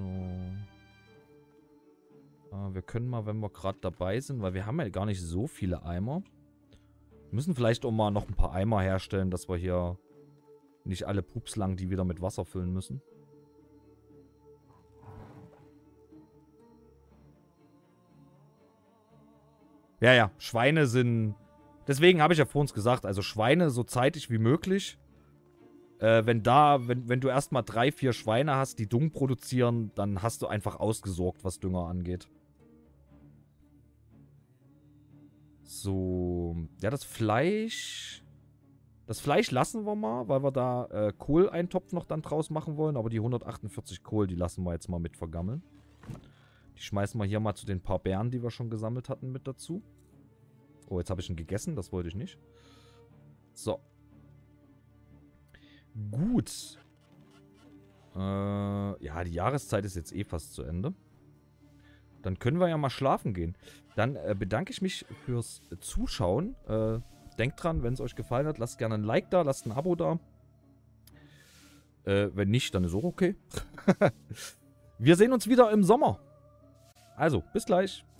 Äh, wir können mal, wenn wir gerade dabei sind, weil wir haben ja gar nicht so viele Eimer. Wir müssen vielleicht auch mal noch ein paar Eimer herstellen, dass wir hier nicht alle Pups lang die wieder mit Wasser füllen müssen. Ja, ja, Schweine sind... Deswegen habe ich ja vor uns gesagt, also Schweine so zeitig wie möglich. Äh, wenn da, wenn, wenn du erstmal drei, vier Schweine hast, die Dung produzieren, dann hast du einfach ausgesorgt, was Dünger angeht. So, ja, das Fleisch... Das Fleisch lassen wir mal, weil wir da äh, Kohleintopf noch dann draus machen wollen. Aber die hundertachtundvierzig Kohl, die lassen wir jetzt mal mit vergammeln. Die schmeißen wir hier mal zu den paar Beeren, die wir schon gesammelt hatten, mit dazu. Oh, jetzt habe ich ihn gegessen, das wollte ich nicht. So. Gut. Äh, ja, die Jahreszeit ist jetzt eh fast zu Ende. Dann können wir ja mal schlafen gehen. Dann äh, bedanke ich mich fürs Zuschauen. Äh, denkt dran, wenn es euch gefallen hat, lasst gerne ein Like da, lasst ein Abo da. Äh, wenn nicht, dann ist auch okay. Wir sehen uns wieder im Sommer. Also, bis gleich.